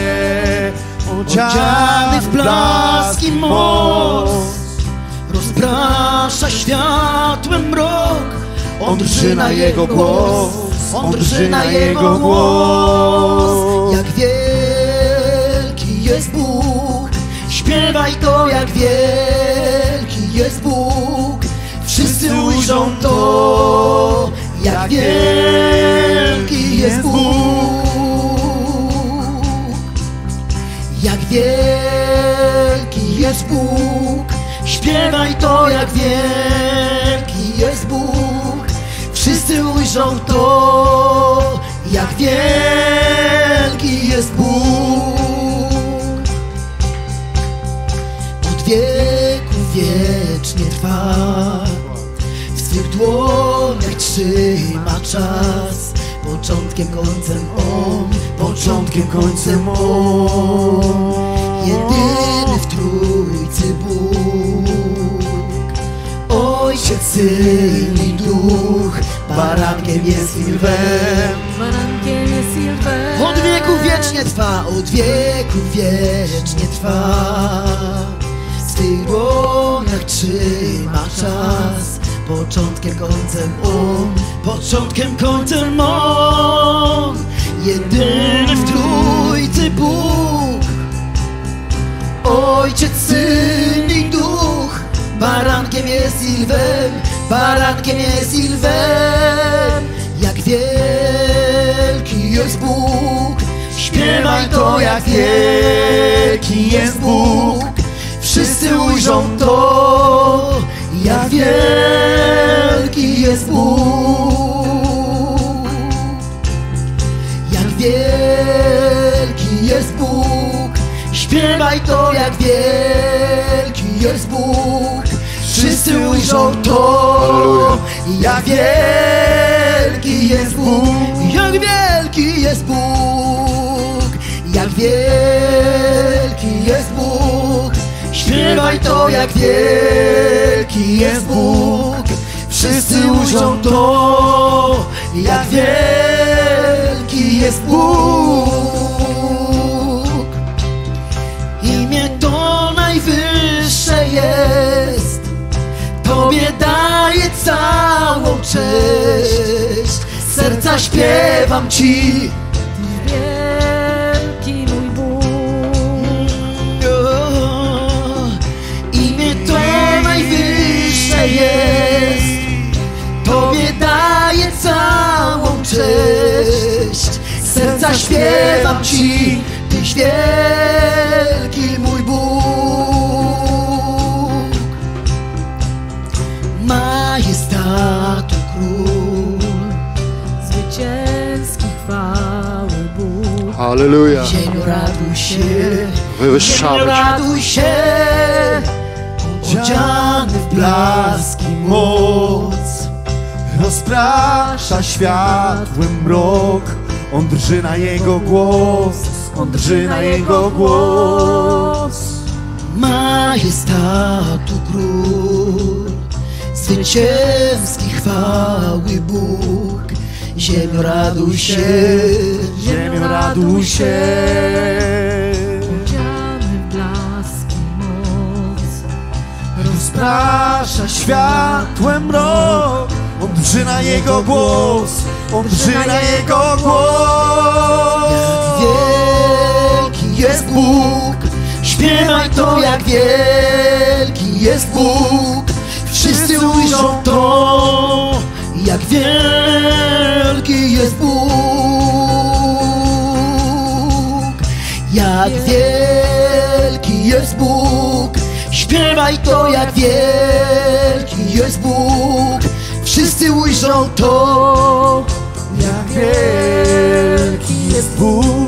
Speaker 2: odziany w blask i moc, rozprasza światłem mrok, on drży na jego głos, on drży na jego głos. Jak wielki jest Bóg, śpiewaj to, jak wielki jest Bóg. Wszyscy ujrzą to, jak wielki jest Bóg. Jak wielki jest Bóg, śpiewaj to, jak wielki jest Bóg. Wszyscy ujrzą to, jak wielki jest Bóg. Od wieku wiecznie trwa, w swych dłoniach trzyma czas. Początkiem, końcem On, początkiem, końcem On. Jedyny w Trójcy Bóg, Ojciec, Syn i Duch, barankiem jest i lwem. Od wieku wiecznie trwa, od wieku wiecznie trwa. W swych dłoniach trzyma czas. Początkiem, końcem On, początkiem, końcem On. Jedyny w Trójcy Bóg, Ojciec, Syn i Duch, barankiem jest i lwem, barankiem jest i lwem. Jak wielki jest Bóg, śpiewaj to, jak wielki jest Bóg. Wszyscy ujrzą to, jak wielki jest Bóg. Jak wielki jest Bóg, śpiewaj to, jak wielki jest Bóg. Wszyscy ujrzą to, jak wielki jest Bóg. Jak wielki jest Bóg, jak wielki jest Bóg. Śpiewaj to, jak wielki jest Bóg. Wszyscy ujrzą to, jak wielki jest Bóg. Imię to najwyższe jest, Tobie daję całą cześć. Z serca śpiewam Ci, jest, Tobie daję całą cześć. Z serca śpiewam Ci, Tyś wielki mój Bóg. Majestatu król,
Speaker 3: zwycięski chwały Bóg.
Speaker 1: Halleluja.
Speaker 2: ziemio raduj się,
Speaker 1: Wywyższamy
Speaker 2: ziemio
Speaker 1: Cię.
Speaker 2: raduj się, odziany w blask i moc,
Speaker 4: rozprasza światłem mrok, on drży na jego głos, on drży na jego głos.
Speaker 2: majestatu król, zwycięski chwały Bóg. Ziemio raduj się,
Speaker 4: Ziemio raduj się.
Speaker 3: Odziany w blaski moc,
Speaker 4: Rozprasza światłem mrok. On drży na Jego głos, On drży na Jego głos.
Speaker 2: wielki jest Bóg. Śpiewaj to, jak wielki jest Bóg. Wszyscy ujrzą to, jak wielki jest Bóg. Jak wielki jest Bóg. Śpiewaj to, jak wielki jest Bóg. Wszyscy ujrzą to,
Speaker 4: Jak wielki jest Bóg.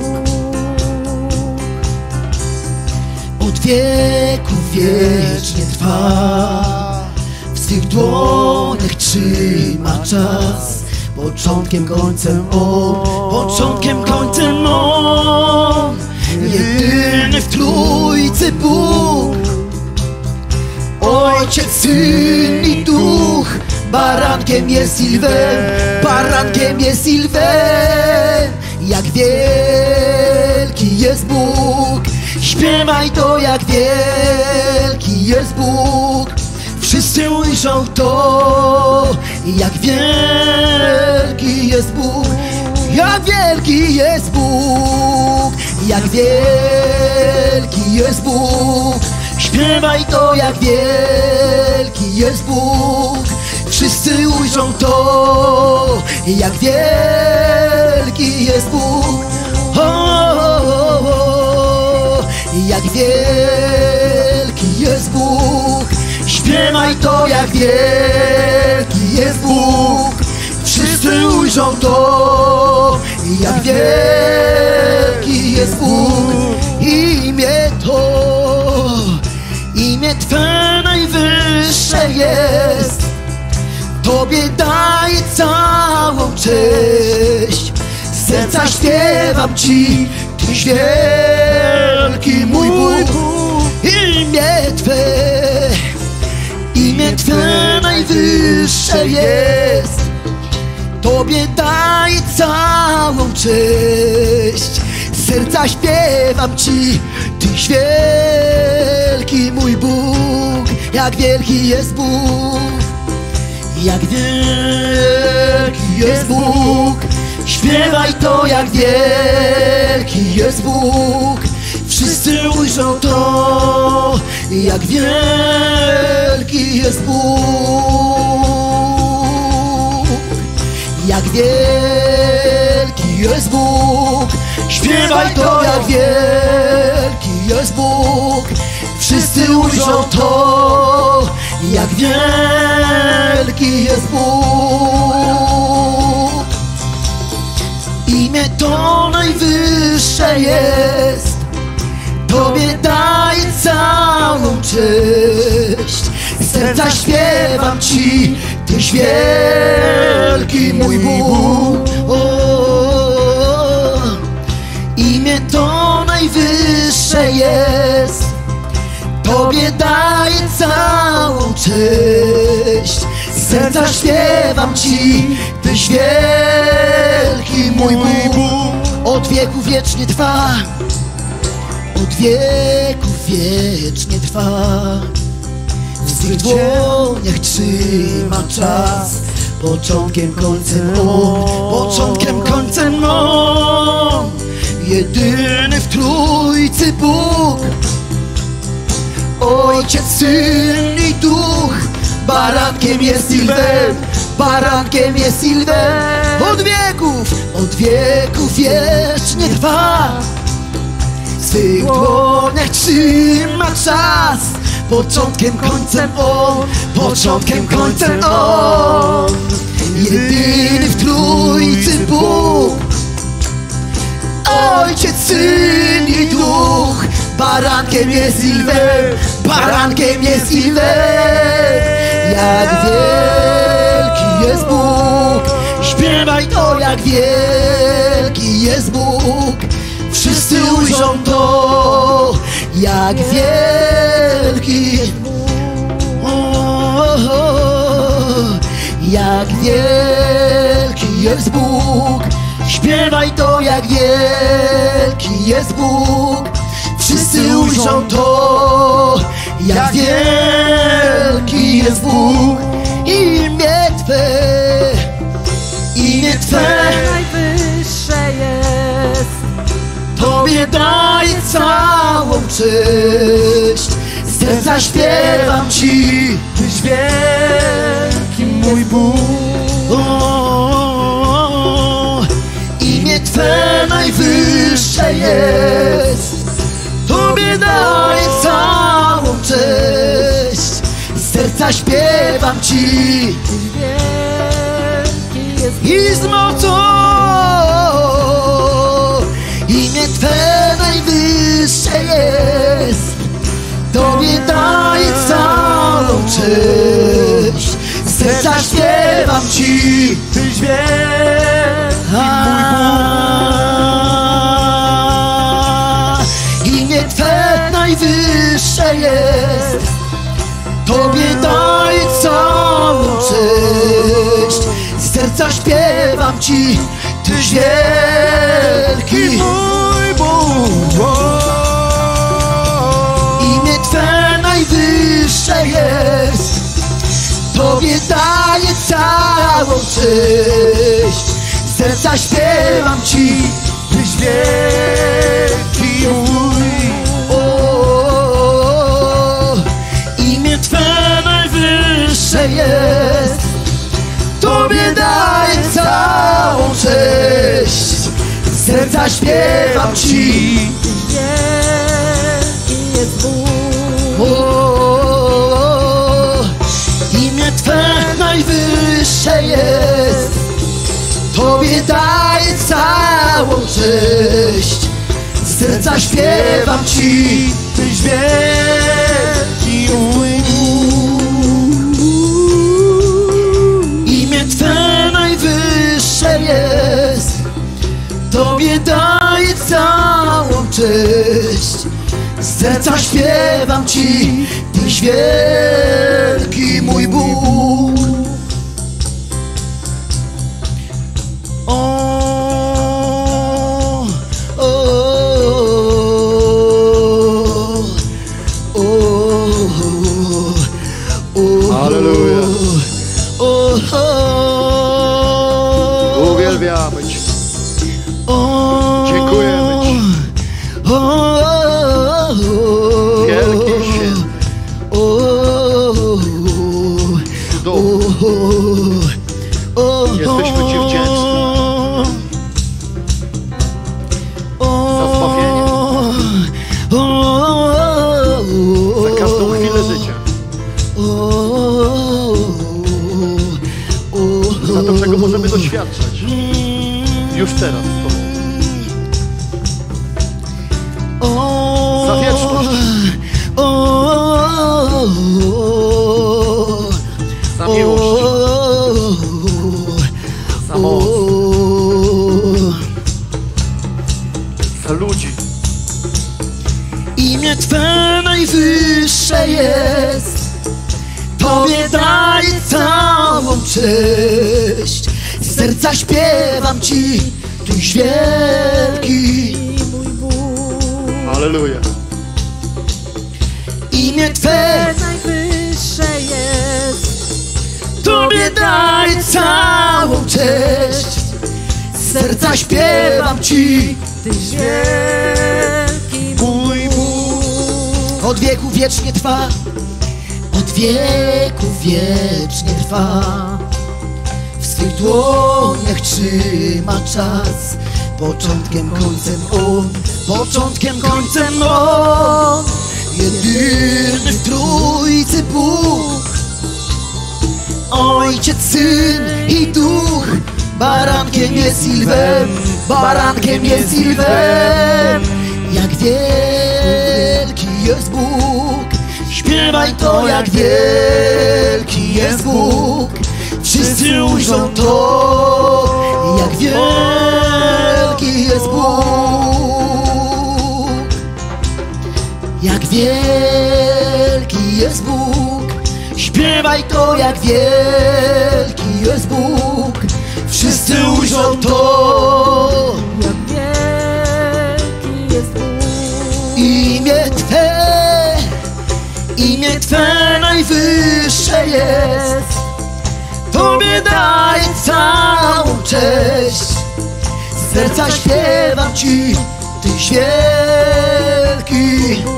Speaker 2: od wieków wiecznie trwa. W swych dłoniach trzyma czas. Początkiem, końcem On, początkiem, końcem On. Jedyny w Trójcy Bóg, Ojciec, Syn i Duch. Barankiem jest i lwem, barankiem jest i lwem. Jak wielki jest Bóg. Śpiewaj to, jak wielki jest Bóg. Wszyscy ujrzą to, jak wielki jest Bóg. Jak wielki jest Bóg. Jak wielki jest Bóg. Śpiewaj to, jak wielki jest Bóg. Wszyscy ujrzą to, jak wielki jest Bóg. Jak wielki jest Bóg. Śpiewaj to, jak wielki jest Bóg. Wszyscy ujrzą to, jak wielki jest Bóg. Imię Twe najwyższe jest. Tobie daję całą cześć. Z serca śpiewam Ci, Tyś wielki mój Bóg. Imię Twe najwyższe jest. Tobie daję całą cześć. Z serca śpiewam Ci, Tyś wielki mój Bóg. Jak wielki jest Bóg. Jak wielki jest Bóg. Śpiewaj to, jak wielki jest Bóg. Wszyscy ujrzą to, jak wielki jest Bóg. Jak wielki jest Bóg. Śpiewaj to, jak wielki jest Bóg. Wszyscy ujrzą to, jak wielki jest Bóg. Imię to najwyższe jest. Tobie daję całą cześć. Z serca śpiewam Ci, Tyś wielki mój Bóg. Imię to najwyższe jest. Tobie daję całą cześć. Z serca śpiewam Ci, Tyś wielki mój Bóg. Od wieku wiecznie trwa. Od wieków wiecznie trwa. W swych dłoniach trzyma czas. Początkiem, końcem On, początkiem, końcem On. Jedyny w Trójcy Bóg, Ojciec, Syn i Duch. Barankiem jest i lwem, barankiem jest i lwem. Od wieków wiecznie trwa. W swych dłoniach trzyma czas. Początkiem, końcem On, początkiem, końcem On. Jedyny w Trójcy Bóg, Ojciec, Syn i Duch. Barankiem jest i lwem, barankiem jest i lwem. Jak wielki jest Bóg. Śpiewaj to, jak wielki jest Bóg. Wszyscy ujrzą to, jak wielki jest Bóg. jest Bóg. Śpiewaj to, jak wielki jest Bóg. Wszyscy ujrzą to, jak wielki jest Bóg. Imię Twe
Speaker 3: najwyższe jest.
Speaker 2: Tobie daję całą cześć. Z serca śpiewam Ci,
Speaker 4: Tyś wielki mój Bóg.
Speaker 2: Imię Twe najwyższe jest. Tobie daję całą cześć. Z serca śpiewam Ci i z mocą. Imię Twe najwyższe jest. Tobie daję całą cześć. Z serca śpiewam Ci,
Speaker 4: Tyś wielki mój
Speaker 2: imię Twe najwyższe jest. Tobie daję całą cześć. Z serca śpiewam Ci, Tyś wielki
Speaker 4: mój Bóg.
Speaker 2: imię Twe najwyższe jest. Tobie daję całą cześć. Z serca śpiewam Ci,
Speaker 4: Tyś wielki mój.
Speaker 2: imię Twe najwyższe jest. Tobie daję całą cześć. Z serca śpiewam Ci,
Speaker 3: Wielki jest Bóg.
Speaker 2: imię Twe najwyższe jest. Tobie daję całą cześć. Z serca śpiewam Ci,
Speaker 4: Tyś wielki mój Bóg.
Speaker 2: imię Twe najwyższe jest. Tobie daję całą cześć. Z serca śpiewam Ci, Tyś wielki mój Bóg.
Speaker 1: Halleluja. Uwielbiamy Cię. Dziękujemy Ci. Wielki i święty. Jesteśmy Ci wdzięczni za zbawienie, za każdą chwilę życia, za to, czego możemy doświadczać już teraz z Tobą. Za wieczność, za miłość, za moc, za ludzi.
Speaker 2: Imię Twe najwyższe jest. Tobie daję całą cześć. Z serca śpiewam Ci, Tyś wielki.
Speaker 3: Mój Bóg.
Speaker 1: Halleluja.
Speaker 2: Imię Twe
Speaker 3: Najwyższe jest.
Speaker 2: Tobie daję całą cześć. Z serca śpiewam Ci,
Speaker 3: Tyś wielki
Speaker 4: Mój Bóg.
Speaker 2: od wieku wiecznie trwa. Od wieku wiecznie trwa. W swych dłoniach trzyma czas. Początkiem, końcem On. Początkiem, końcem On. Jedyny w Trójcy Bóg. Ojciec, Syn i Duch. Barankiem jest i lwem. Barankiem jest i lwem. Jak wielki jest Bóg. Śpiewaj to, jak wielki jest Bóg. Wszyscy ujrzą to, jak wielki jest Bóg. Jak wielki jest Bóg. Śpiewaj to, jak wielki jest Bóg. wszyscy ujrzą to.
Speaker 3: Jak wielki jest Bóg.
Speaker 2: Imię Twe najwyższe jest. Tobie daję całą cześć. Z serca śpiewam Ci, Tyś wielki.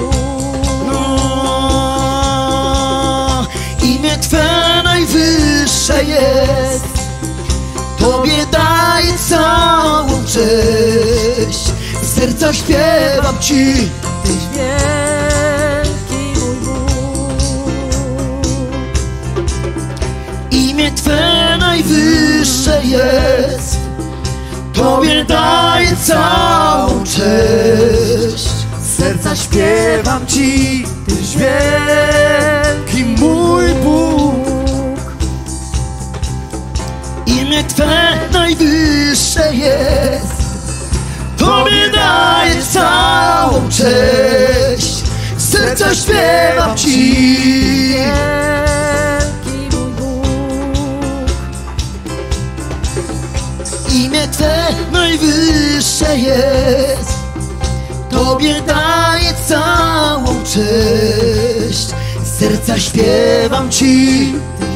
Speaker 2: Imię Twe najwyższe jest. Tobie daję całą cześć. Z serca śpiewam Ci,
Speaker 3: Tyś wielki mój Bóg.
Speaker 2: imię Twe najwyższe jest. Tobie daję całą cześć.
Speaker 4: Z serca śpiewam Ci, Tyś wielki mój Bóg.
Speaker 2: Imię Twe najwyższe jest. Tobie daję całą cześć. Z serca śpiewam Ci.
Speaker 3: Wielki mój Bóg.
Speaker 2: Imię Twe najwyższe jest. Tobie daję całą cześć. Z serca śpiewam Ci.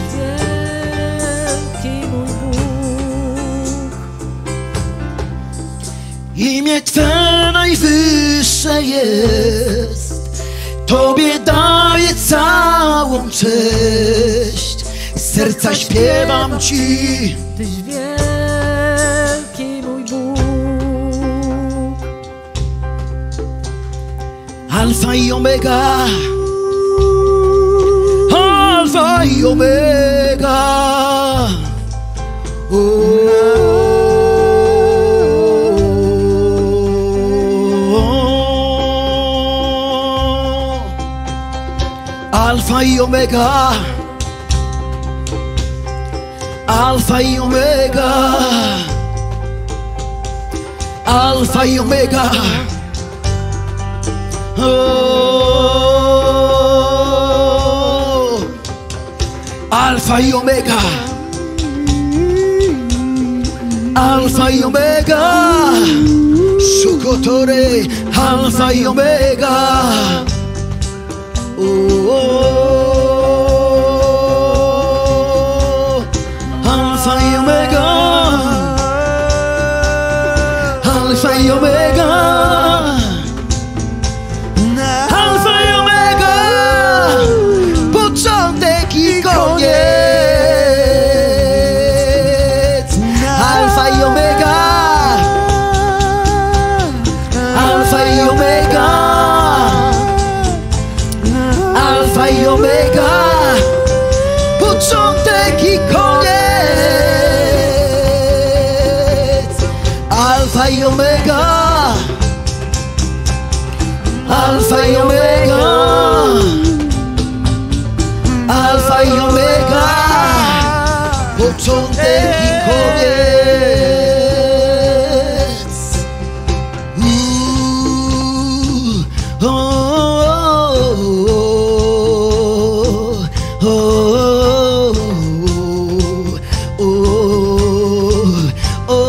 Speaker 3: Wielki mój Bóg.
Speaker 2: Imię Twe najwyższe jest. Tobie daję całą cześć. Z serca śpiewam Ci.
Speaker 3: Tyś wielki mój Bóg.
Speaker 2: Alfa i Omega. Alfa i Omega. Alfa i Omega. Alfa i Omega. Alfa i Omega. Oh, Alfa y Omega. Alfa y Omega. Shukotore. Alfa y Omega. Oh, Alfa y Omega. Alfa y Omega. Alfa i Omega, początek i koniec. Alfa i Omega. Alfa i Omega. Alfa i Omega, początek i koniec. Alfa i Omega. Alfa i Omega. Alfa i Omega, początek i koniec. Oh, oh, oh, oh,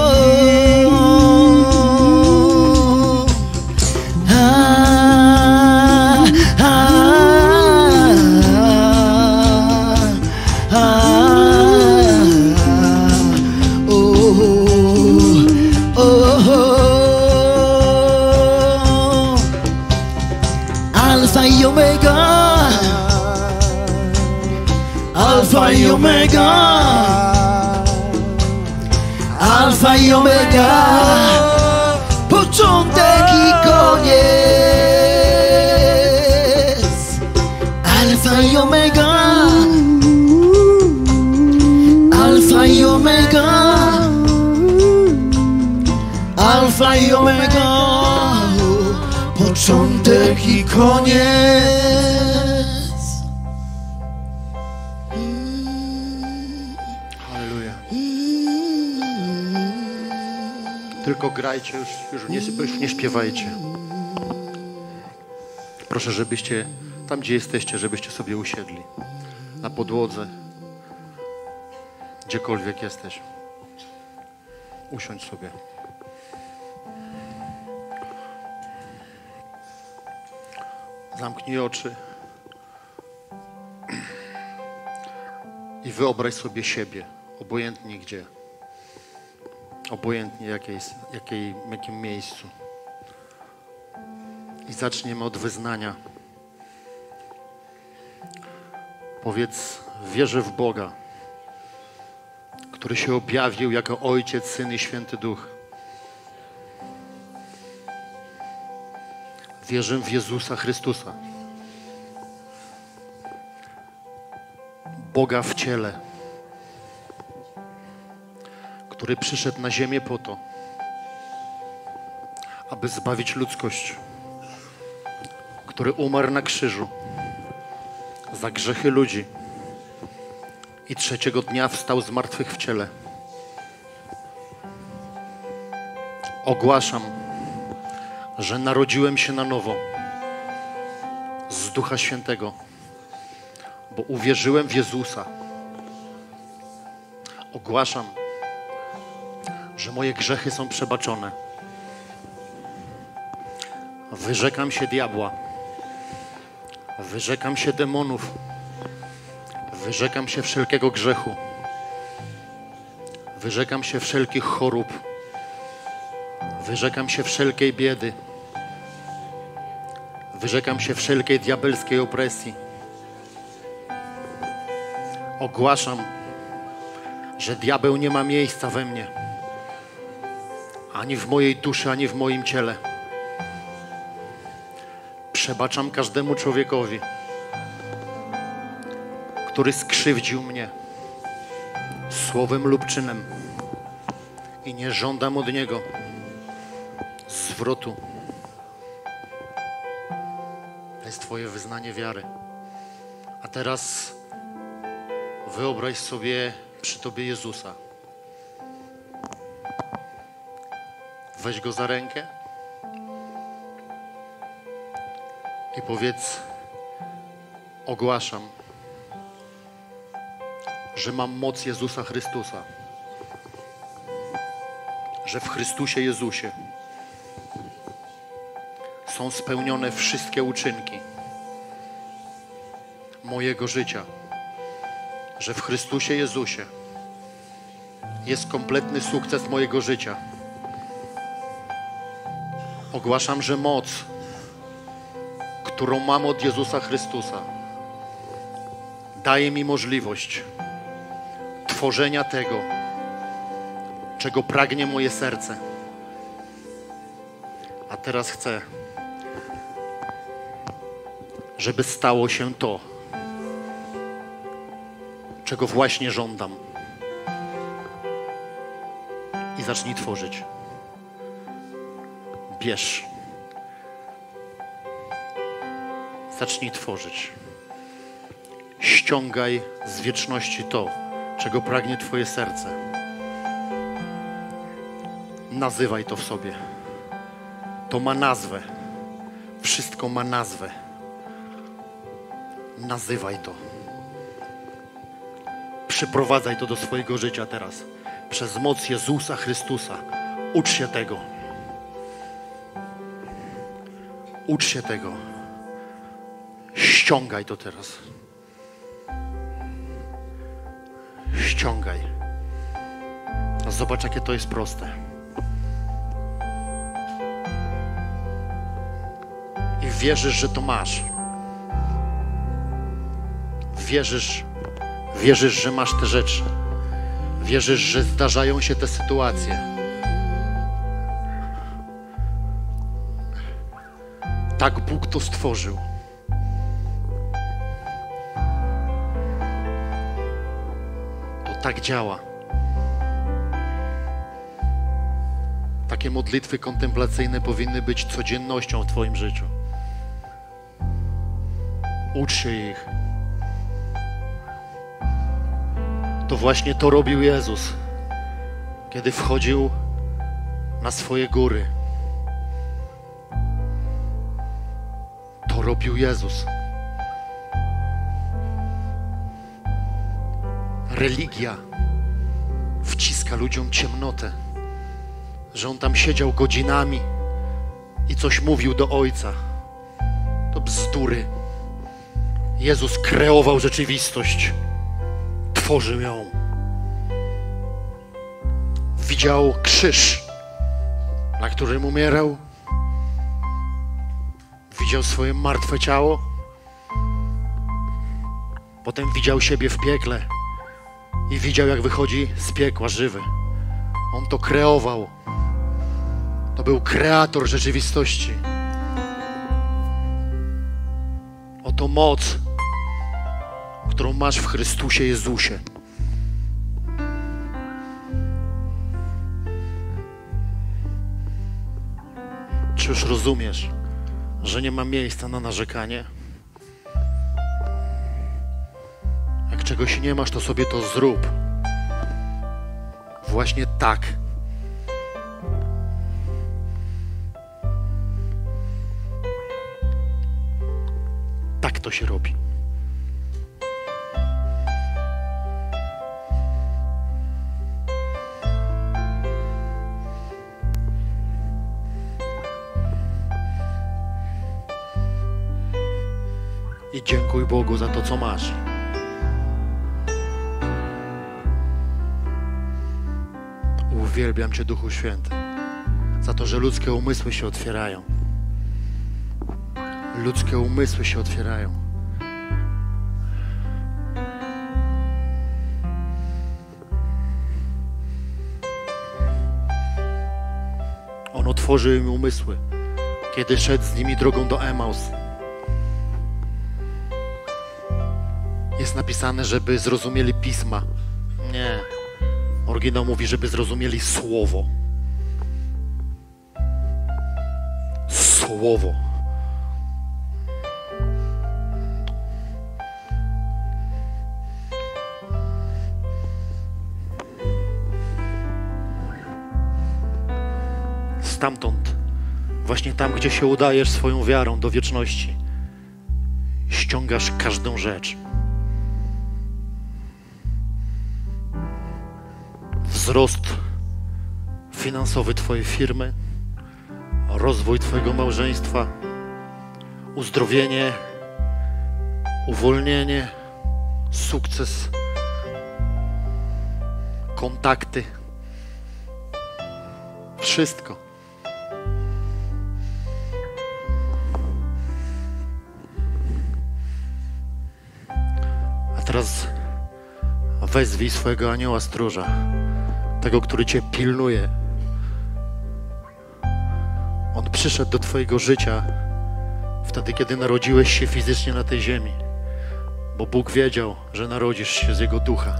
Speaker 2: Alfa y Omega. Alfa y Omega. Alfa y Omega, początek i koniec. Alfa y Omega. Alfa y Omega. Alfa y Omega, początek i koniec.
Speaker 1: Halleluja. Tylko grajcie, już nie śpiewajcie. Proszę, żebyście tam, gdzie jesteście, żebyście sobie usiedli. Na podłodze. Gdziekolwiek jesteś. Usiądź sobie. Zamknij oczy i wyobraź sobie siebie, obojętnie gdzie, obojętnie jakim miejscu. I zaczniemy od wyznania. Powiedz, wierzę w Boga, który się objawił jako Ojciec, Syn i Święty Duch. Wierzę w Jezusa Chrystusa, Boga w ciele, który przyszedł na ziemię po to, aby zbawić ludzkość, który umarł na krzyżu za grzechy ludzi i trzeciego dnia wstał z martwych w ciele. Ogłaszam, że narodziłem się na nowo z Ducha Świętego, bo uwierzyłem w Jezusa. Ogłaszam, że moje grzechy są przebaczone. Wyrzekam się diabła. Wyrzekam się demonów. Wyrzekam się wszelkiego grzechu. Wyrzekam się wszelkich chorób. Wyrzekam się wszelkiej biedy. Wyrzekam się wszelkiej diabelskiej opresji. Ogłaszam, że diabeł nie ma miejsca we mnie. Ani w mojej duszy, ani w moim ciele. Przebaczam każdemu człowiekowi, który skrzywdził mnie słowem lub czynem i nie żądam od niego zwrotu. To jest Twoje wyznanie wiary. A teraz wyobraź sobie przy Tobie Jezusa. Weź Go za rękę i powiedz: ogłaszam, że mam moc Jezusa Chrystusa, że w Chrystusie Jezusie są spełnione wszystkie uczynki mojego życia, że w Chrystusie Jezusie jest kompletny sukces mojego życia. Ogłaszam, że moc, którą mam od Jezusa Chrystusa, daje mi możliwość tworzenia tego, czego pragnie moje serce. A teraz chcę, żeby stało się to, czego właśnie żądam. I zacznij tworzyć. Bierz. Zacznij tworzyć. Ściągaj z wieczności to, czego pragnie Twoje serce. Nazywaj to w sobie. To ma nazwę. Wszystko ma nazwę. Nazywaj to. Przyprowadzaj to do swojego życia teraz. Przez moc Jezusa Chrystusa. Ucz się tego. Ucz się tego. Ściągaj to teraz. Ściągaj. Zobacz, jakie to jest proste. I wierzysz, że to masz. Wierzysz, że masz te rzeczy. Wierzysz, że zdarzają się te sytuacje. Tak Bóg to stworzył. To tak działa. Takie modlitwy kontemplacyjne powinny być codziennością w Twoim życiu. Ucz się ich. To właśnie to robił Jezus, kiedy wchodził na swoje góry. To robił Jezus. Religia wciska ludziom ciemnotę. że on tam siedział godzinami i coś mówił do Ojca. To bzdury. Jezus kreował rzeczywistość. Tworzył ją. Widział krzyż, na którym umierał. Widział swoje martwe ciało. Potem widział siebie w piekle i widział, jak wychodzi z piekła żywy. On to kreował. To był kreator rzeczywistości. Oto moc, którą masz w Chrystusie Jezusie. Czy już rozumiesz, że nie ma miejsca na narzekanie? Jak czegoś nie masz, to sobie to zrób. Właśnie tak. Tak to się robi. I dziękuj Bogu za to, co masz. Uwielbiam Cię, Duchu Święty, za to, że ludzkie umysły się otwierają. Ludzkie umysły się otwierają. On otworzył im umysły, kiedy szedł z nimi drogą do Emaus. Jest napisane, żeby zrozumieli Pisma. Nie. Oryginał mówi, żeby zrozumieli Słowo. Słowo. Stamtąd, właśnie tam, gdzie się udajesz swoją wiarą do wieczności, ściągasz każdą rzecz. Wzrost finansowy Twojej firmy, rozwój Twojego małżeństwa, uzdrowienie, uwolnienie, sukces, kontakty. Wszystko. A teraz wezwij swojego anioła stróża, tego, który Cię pilnuje. On przyszedł do Twojego życia wtedy, kiedy narodziłeś się fizycznie na tej ziemi, bo Bóg wiedział, że narodzisz się z Jego ducha.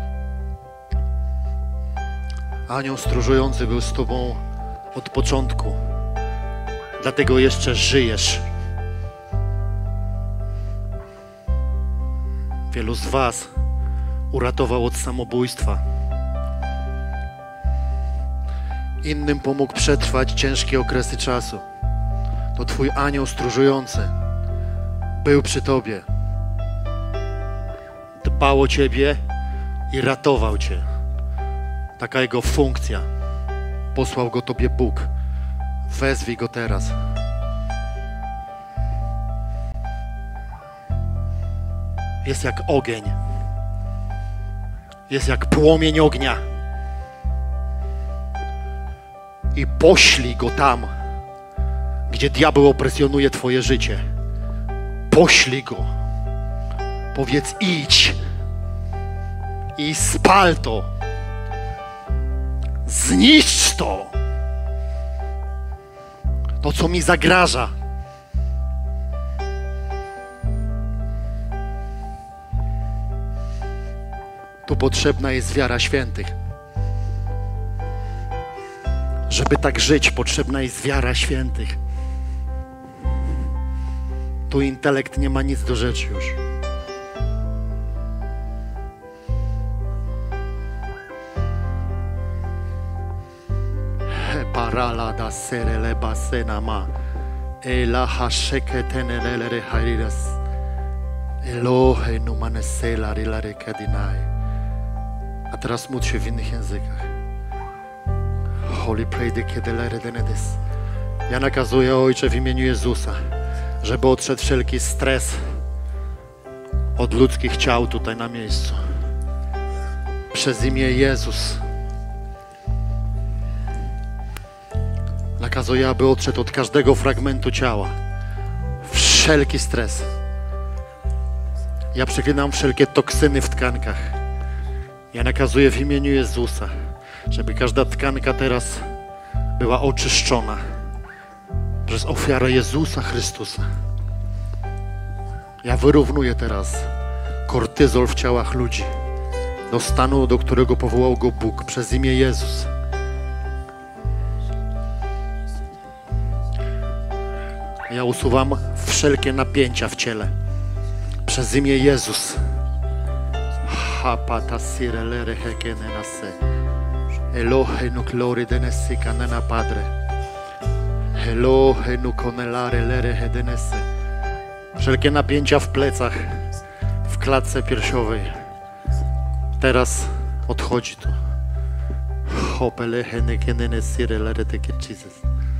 Speaker 1: Anioł stróżujący był z Tobą od początku, dlatego jeszcze żyjesz. Wielu z Was uratował od samobójstwa. Innym pomógł przetrwać ciężkie okresy czasu. To Twój anioł stróżujący był przy Tobie. Dbał o Ciebie i ratował Cię. Taka jego funkcja. Posłał go Tobie Bóg. Wezwij go teraz. Jest jak ogień. Jest jak płomień ognia. I poślij go tam, gdzie diabeł opresjonuje Twoje życie. Poślij go. Powiedz: idź i spal to. Zniszcz to. To, co mi zagraża. Tu potrzebna jest wiara świętych. Żeby tak żyć, potrzebna jest wiara świętych. Tu intelekt nie ma nic do rzeczy już. Parala da serele basena ma. Ela hasheke tenelele haridas. Elohe numanesela rilare kadinai. A teraz módl się w innych językach. Holy pray the kedelere denedis. Ja nakazuję, Ojcze, w imieniu Jezusa, żeby odszedł wszelki stres od ludzkich ciał tutaj na miejscu. Przez imię Jezus. Nakazuję, aby odszedł od każdego fragmentu ciała wszelki stres. Ja przeklinam wszelkie toksyny w tkankach. Ja nakazuję w imieniu Jezusa, żeby każda tkanka teraz była oczyszczona przez ofiarę Jezusa Chrystusa. Ja wyrównuję teraz kortyzol w ciałach ludzi do stanu, do którego powołał go Bóg przez imię Jezus. Ja usuwam wszelkie napięcia w ciele przez imię Jezus. Hapata sirelere hekene nase. Elohe nu glory denesi kanena padre. Elohe nu konelare lere hedenese. Wszelkie napięcia w plecach, w klatce piersiowej. Teraz odchodzi to. Hopelehe nekenene sirelere teke Jesus.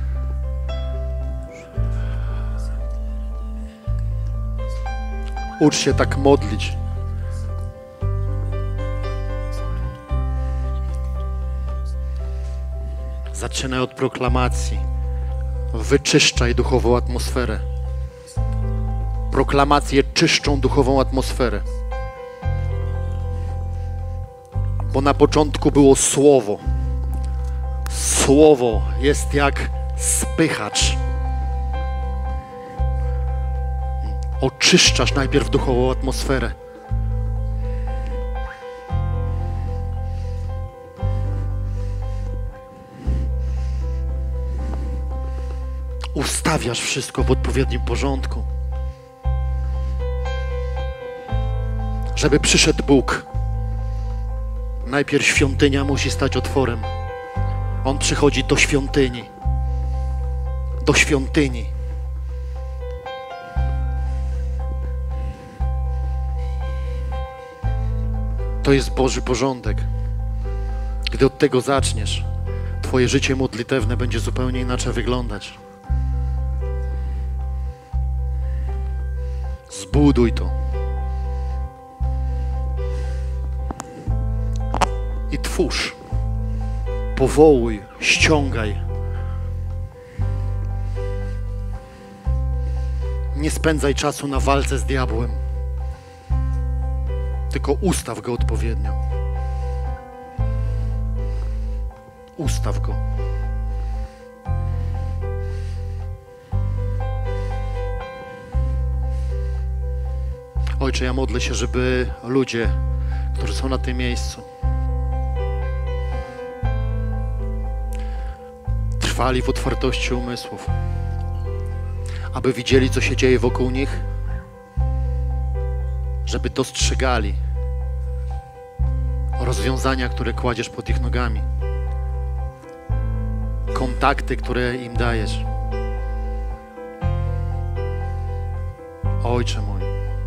Speaker 1: Ucz się tak modlić. Zaczynaj od proklamacji. Wyczyszczaj duchową atmosferę. Proklamacje czyszczą duchową atmosferę. Bo na początku było słowo. Słowo jest jak spychacz. Oczyszczasz najpierw duchową atmosferę. Ustawiasz wszystko w odpowiednim porządku. Żeby przyszedł Bóg, najpierw świątynia musi stać otworem. On przychodzi do świątyni. Do świątyni. To jest Boży porządek. Gdy od tego zaczniesz, twoje życie modlitewne będzie zupełnie inaczej wyglądać. Zbuduj to. I twórz. Powołuj, ściągaj. Nie spędzaj czasu na walce z diabłem. Tylko ustaw go odpowiednio. Ustaw go. Ojcze, ja modlę się, żeby ludzie, którzy są na tym miejscu, trwali w otwartości umysłów, aby widzieli, co się dzieje wokół nich, żeby dostrzegali rozwiązania, które kładziesz pod ich nogami, kontakty, które im dajesz. Ojcze mój,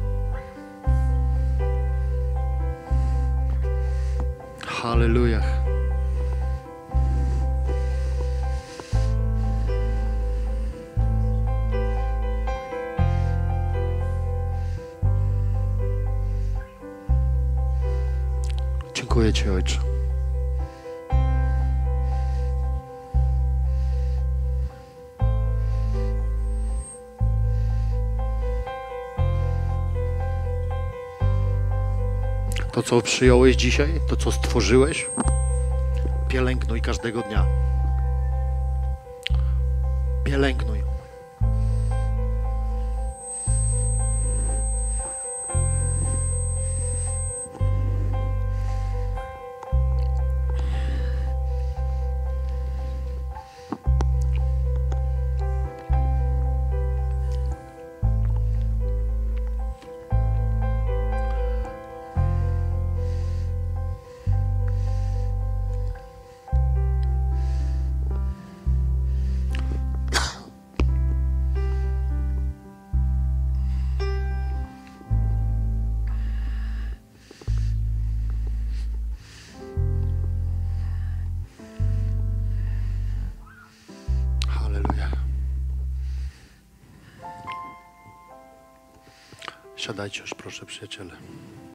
Speaker 1: halleluja. Dziękuję Ci, Ojcze. To, co przyjąłeś dzisiaj, to, co stworzyłeś, pielęgnuj każdego dnia. Pielęgnuj. Siadajcie już, proszę, przyjaciele.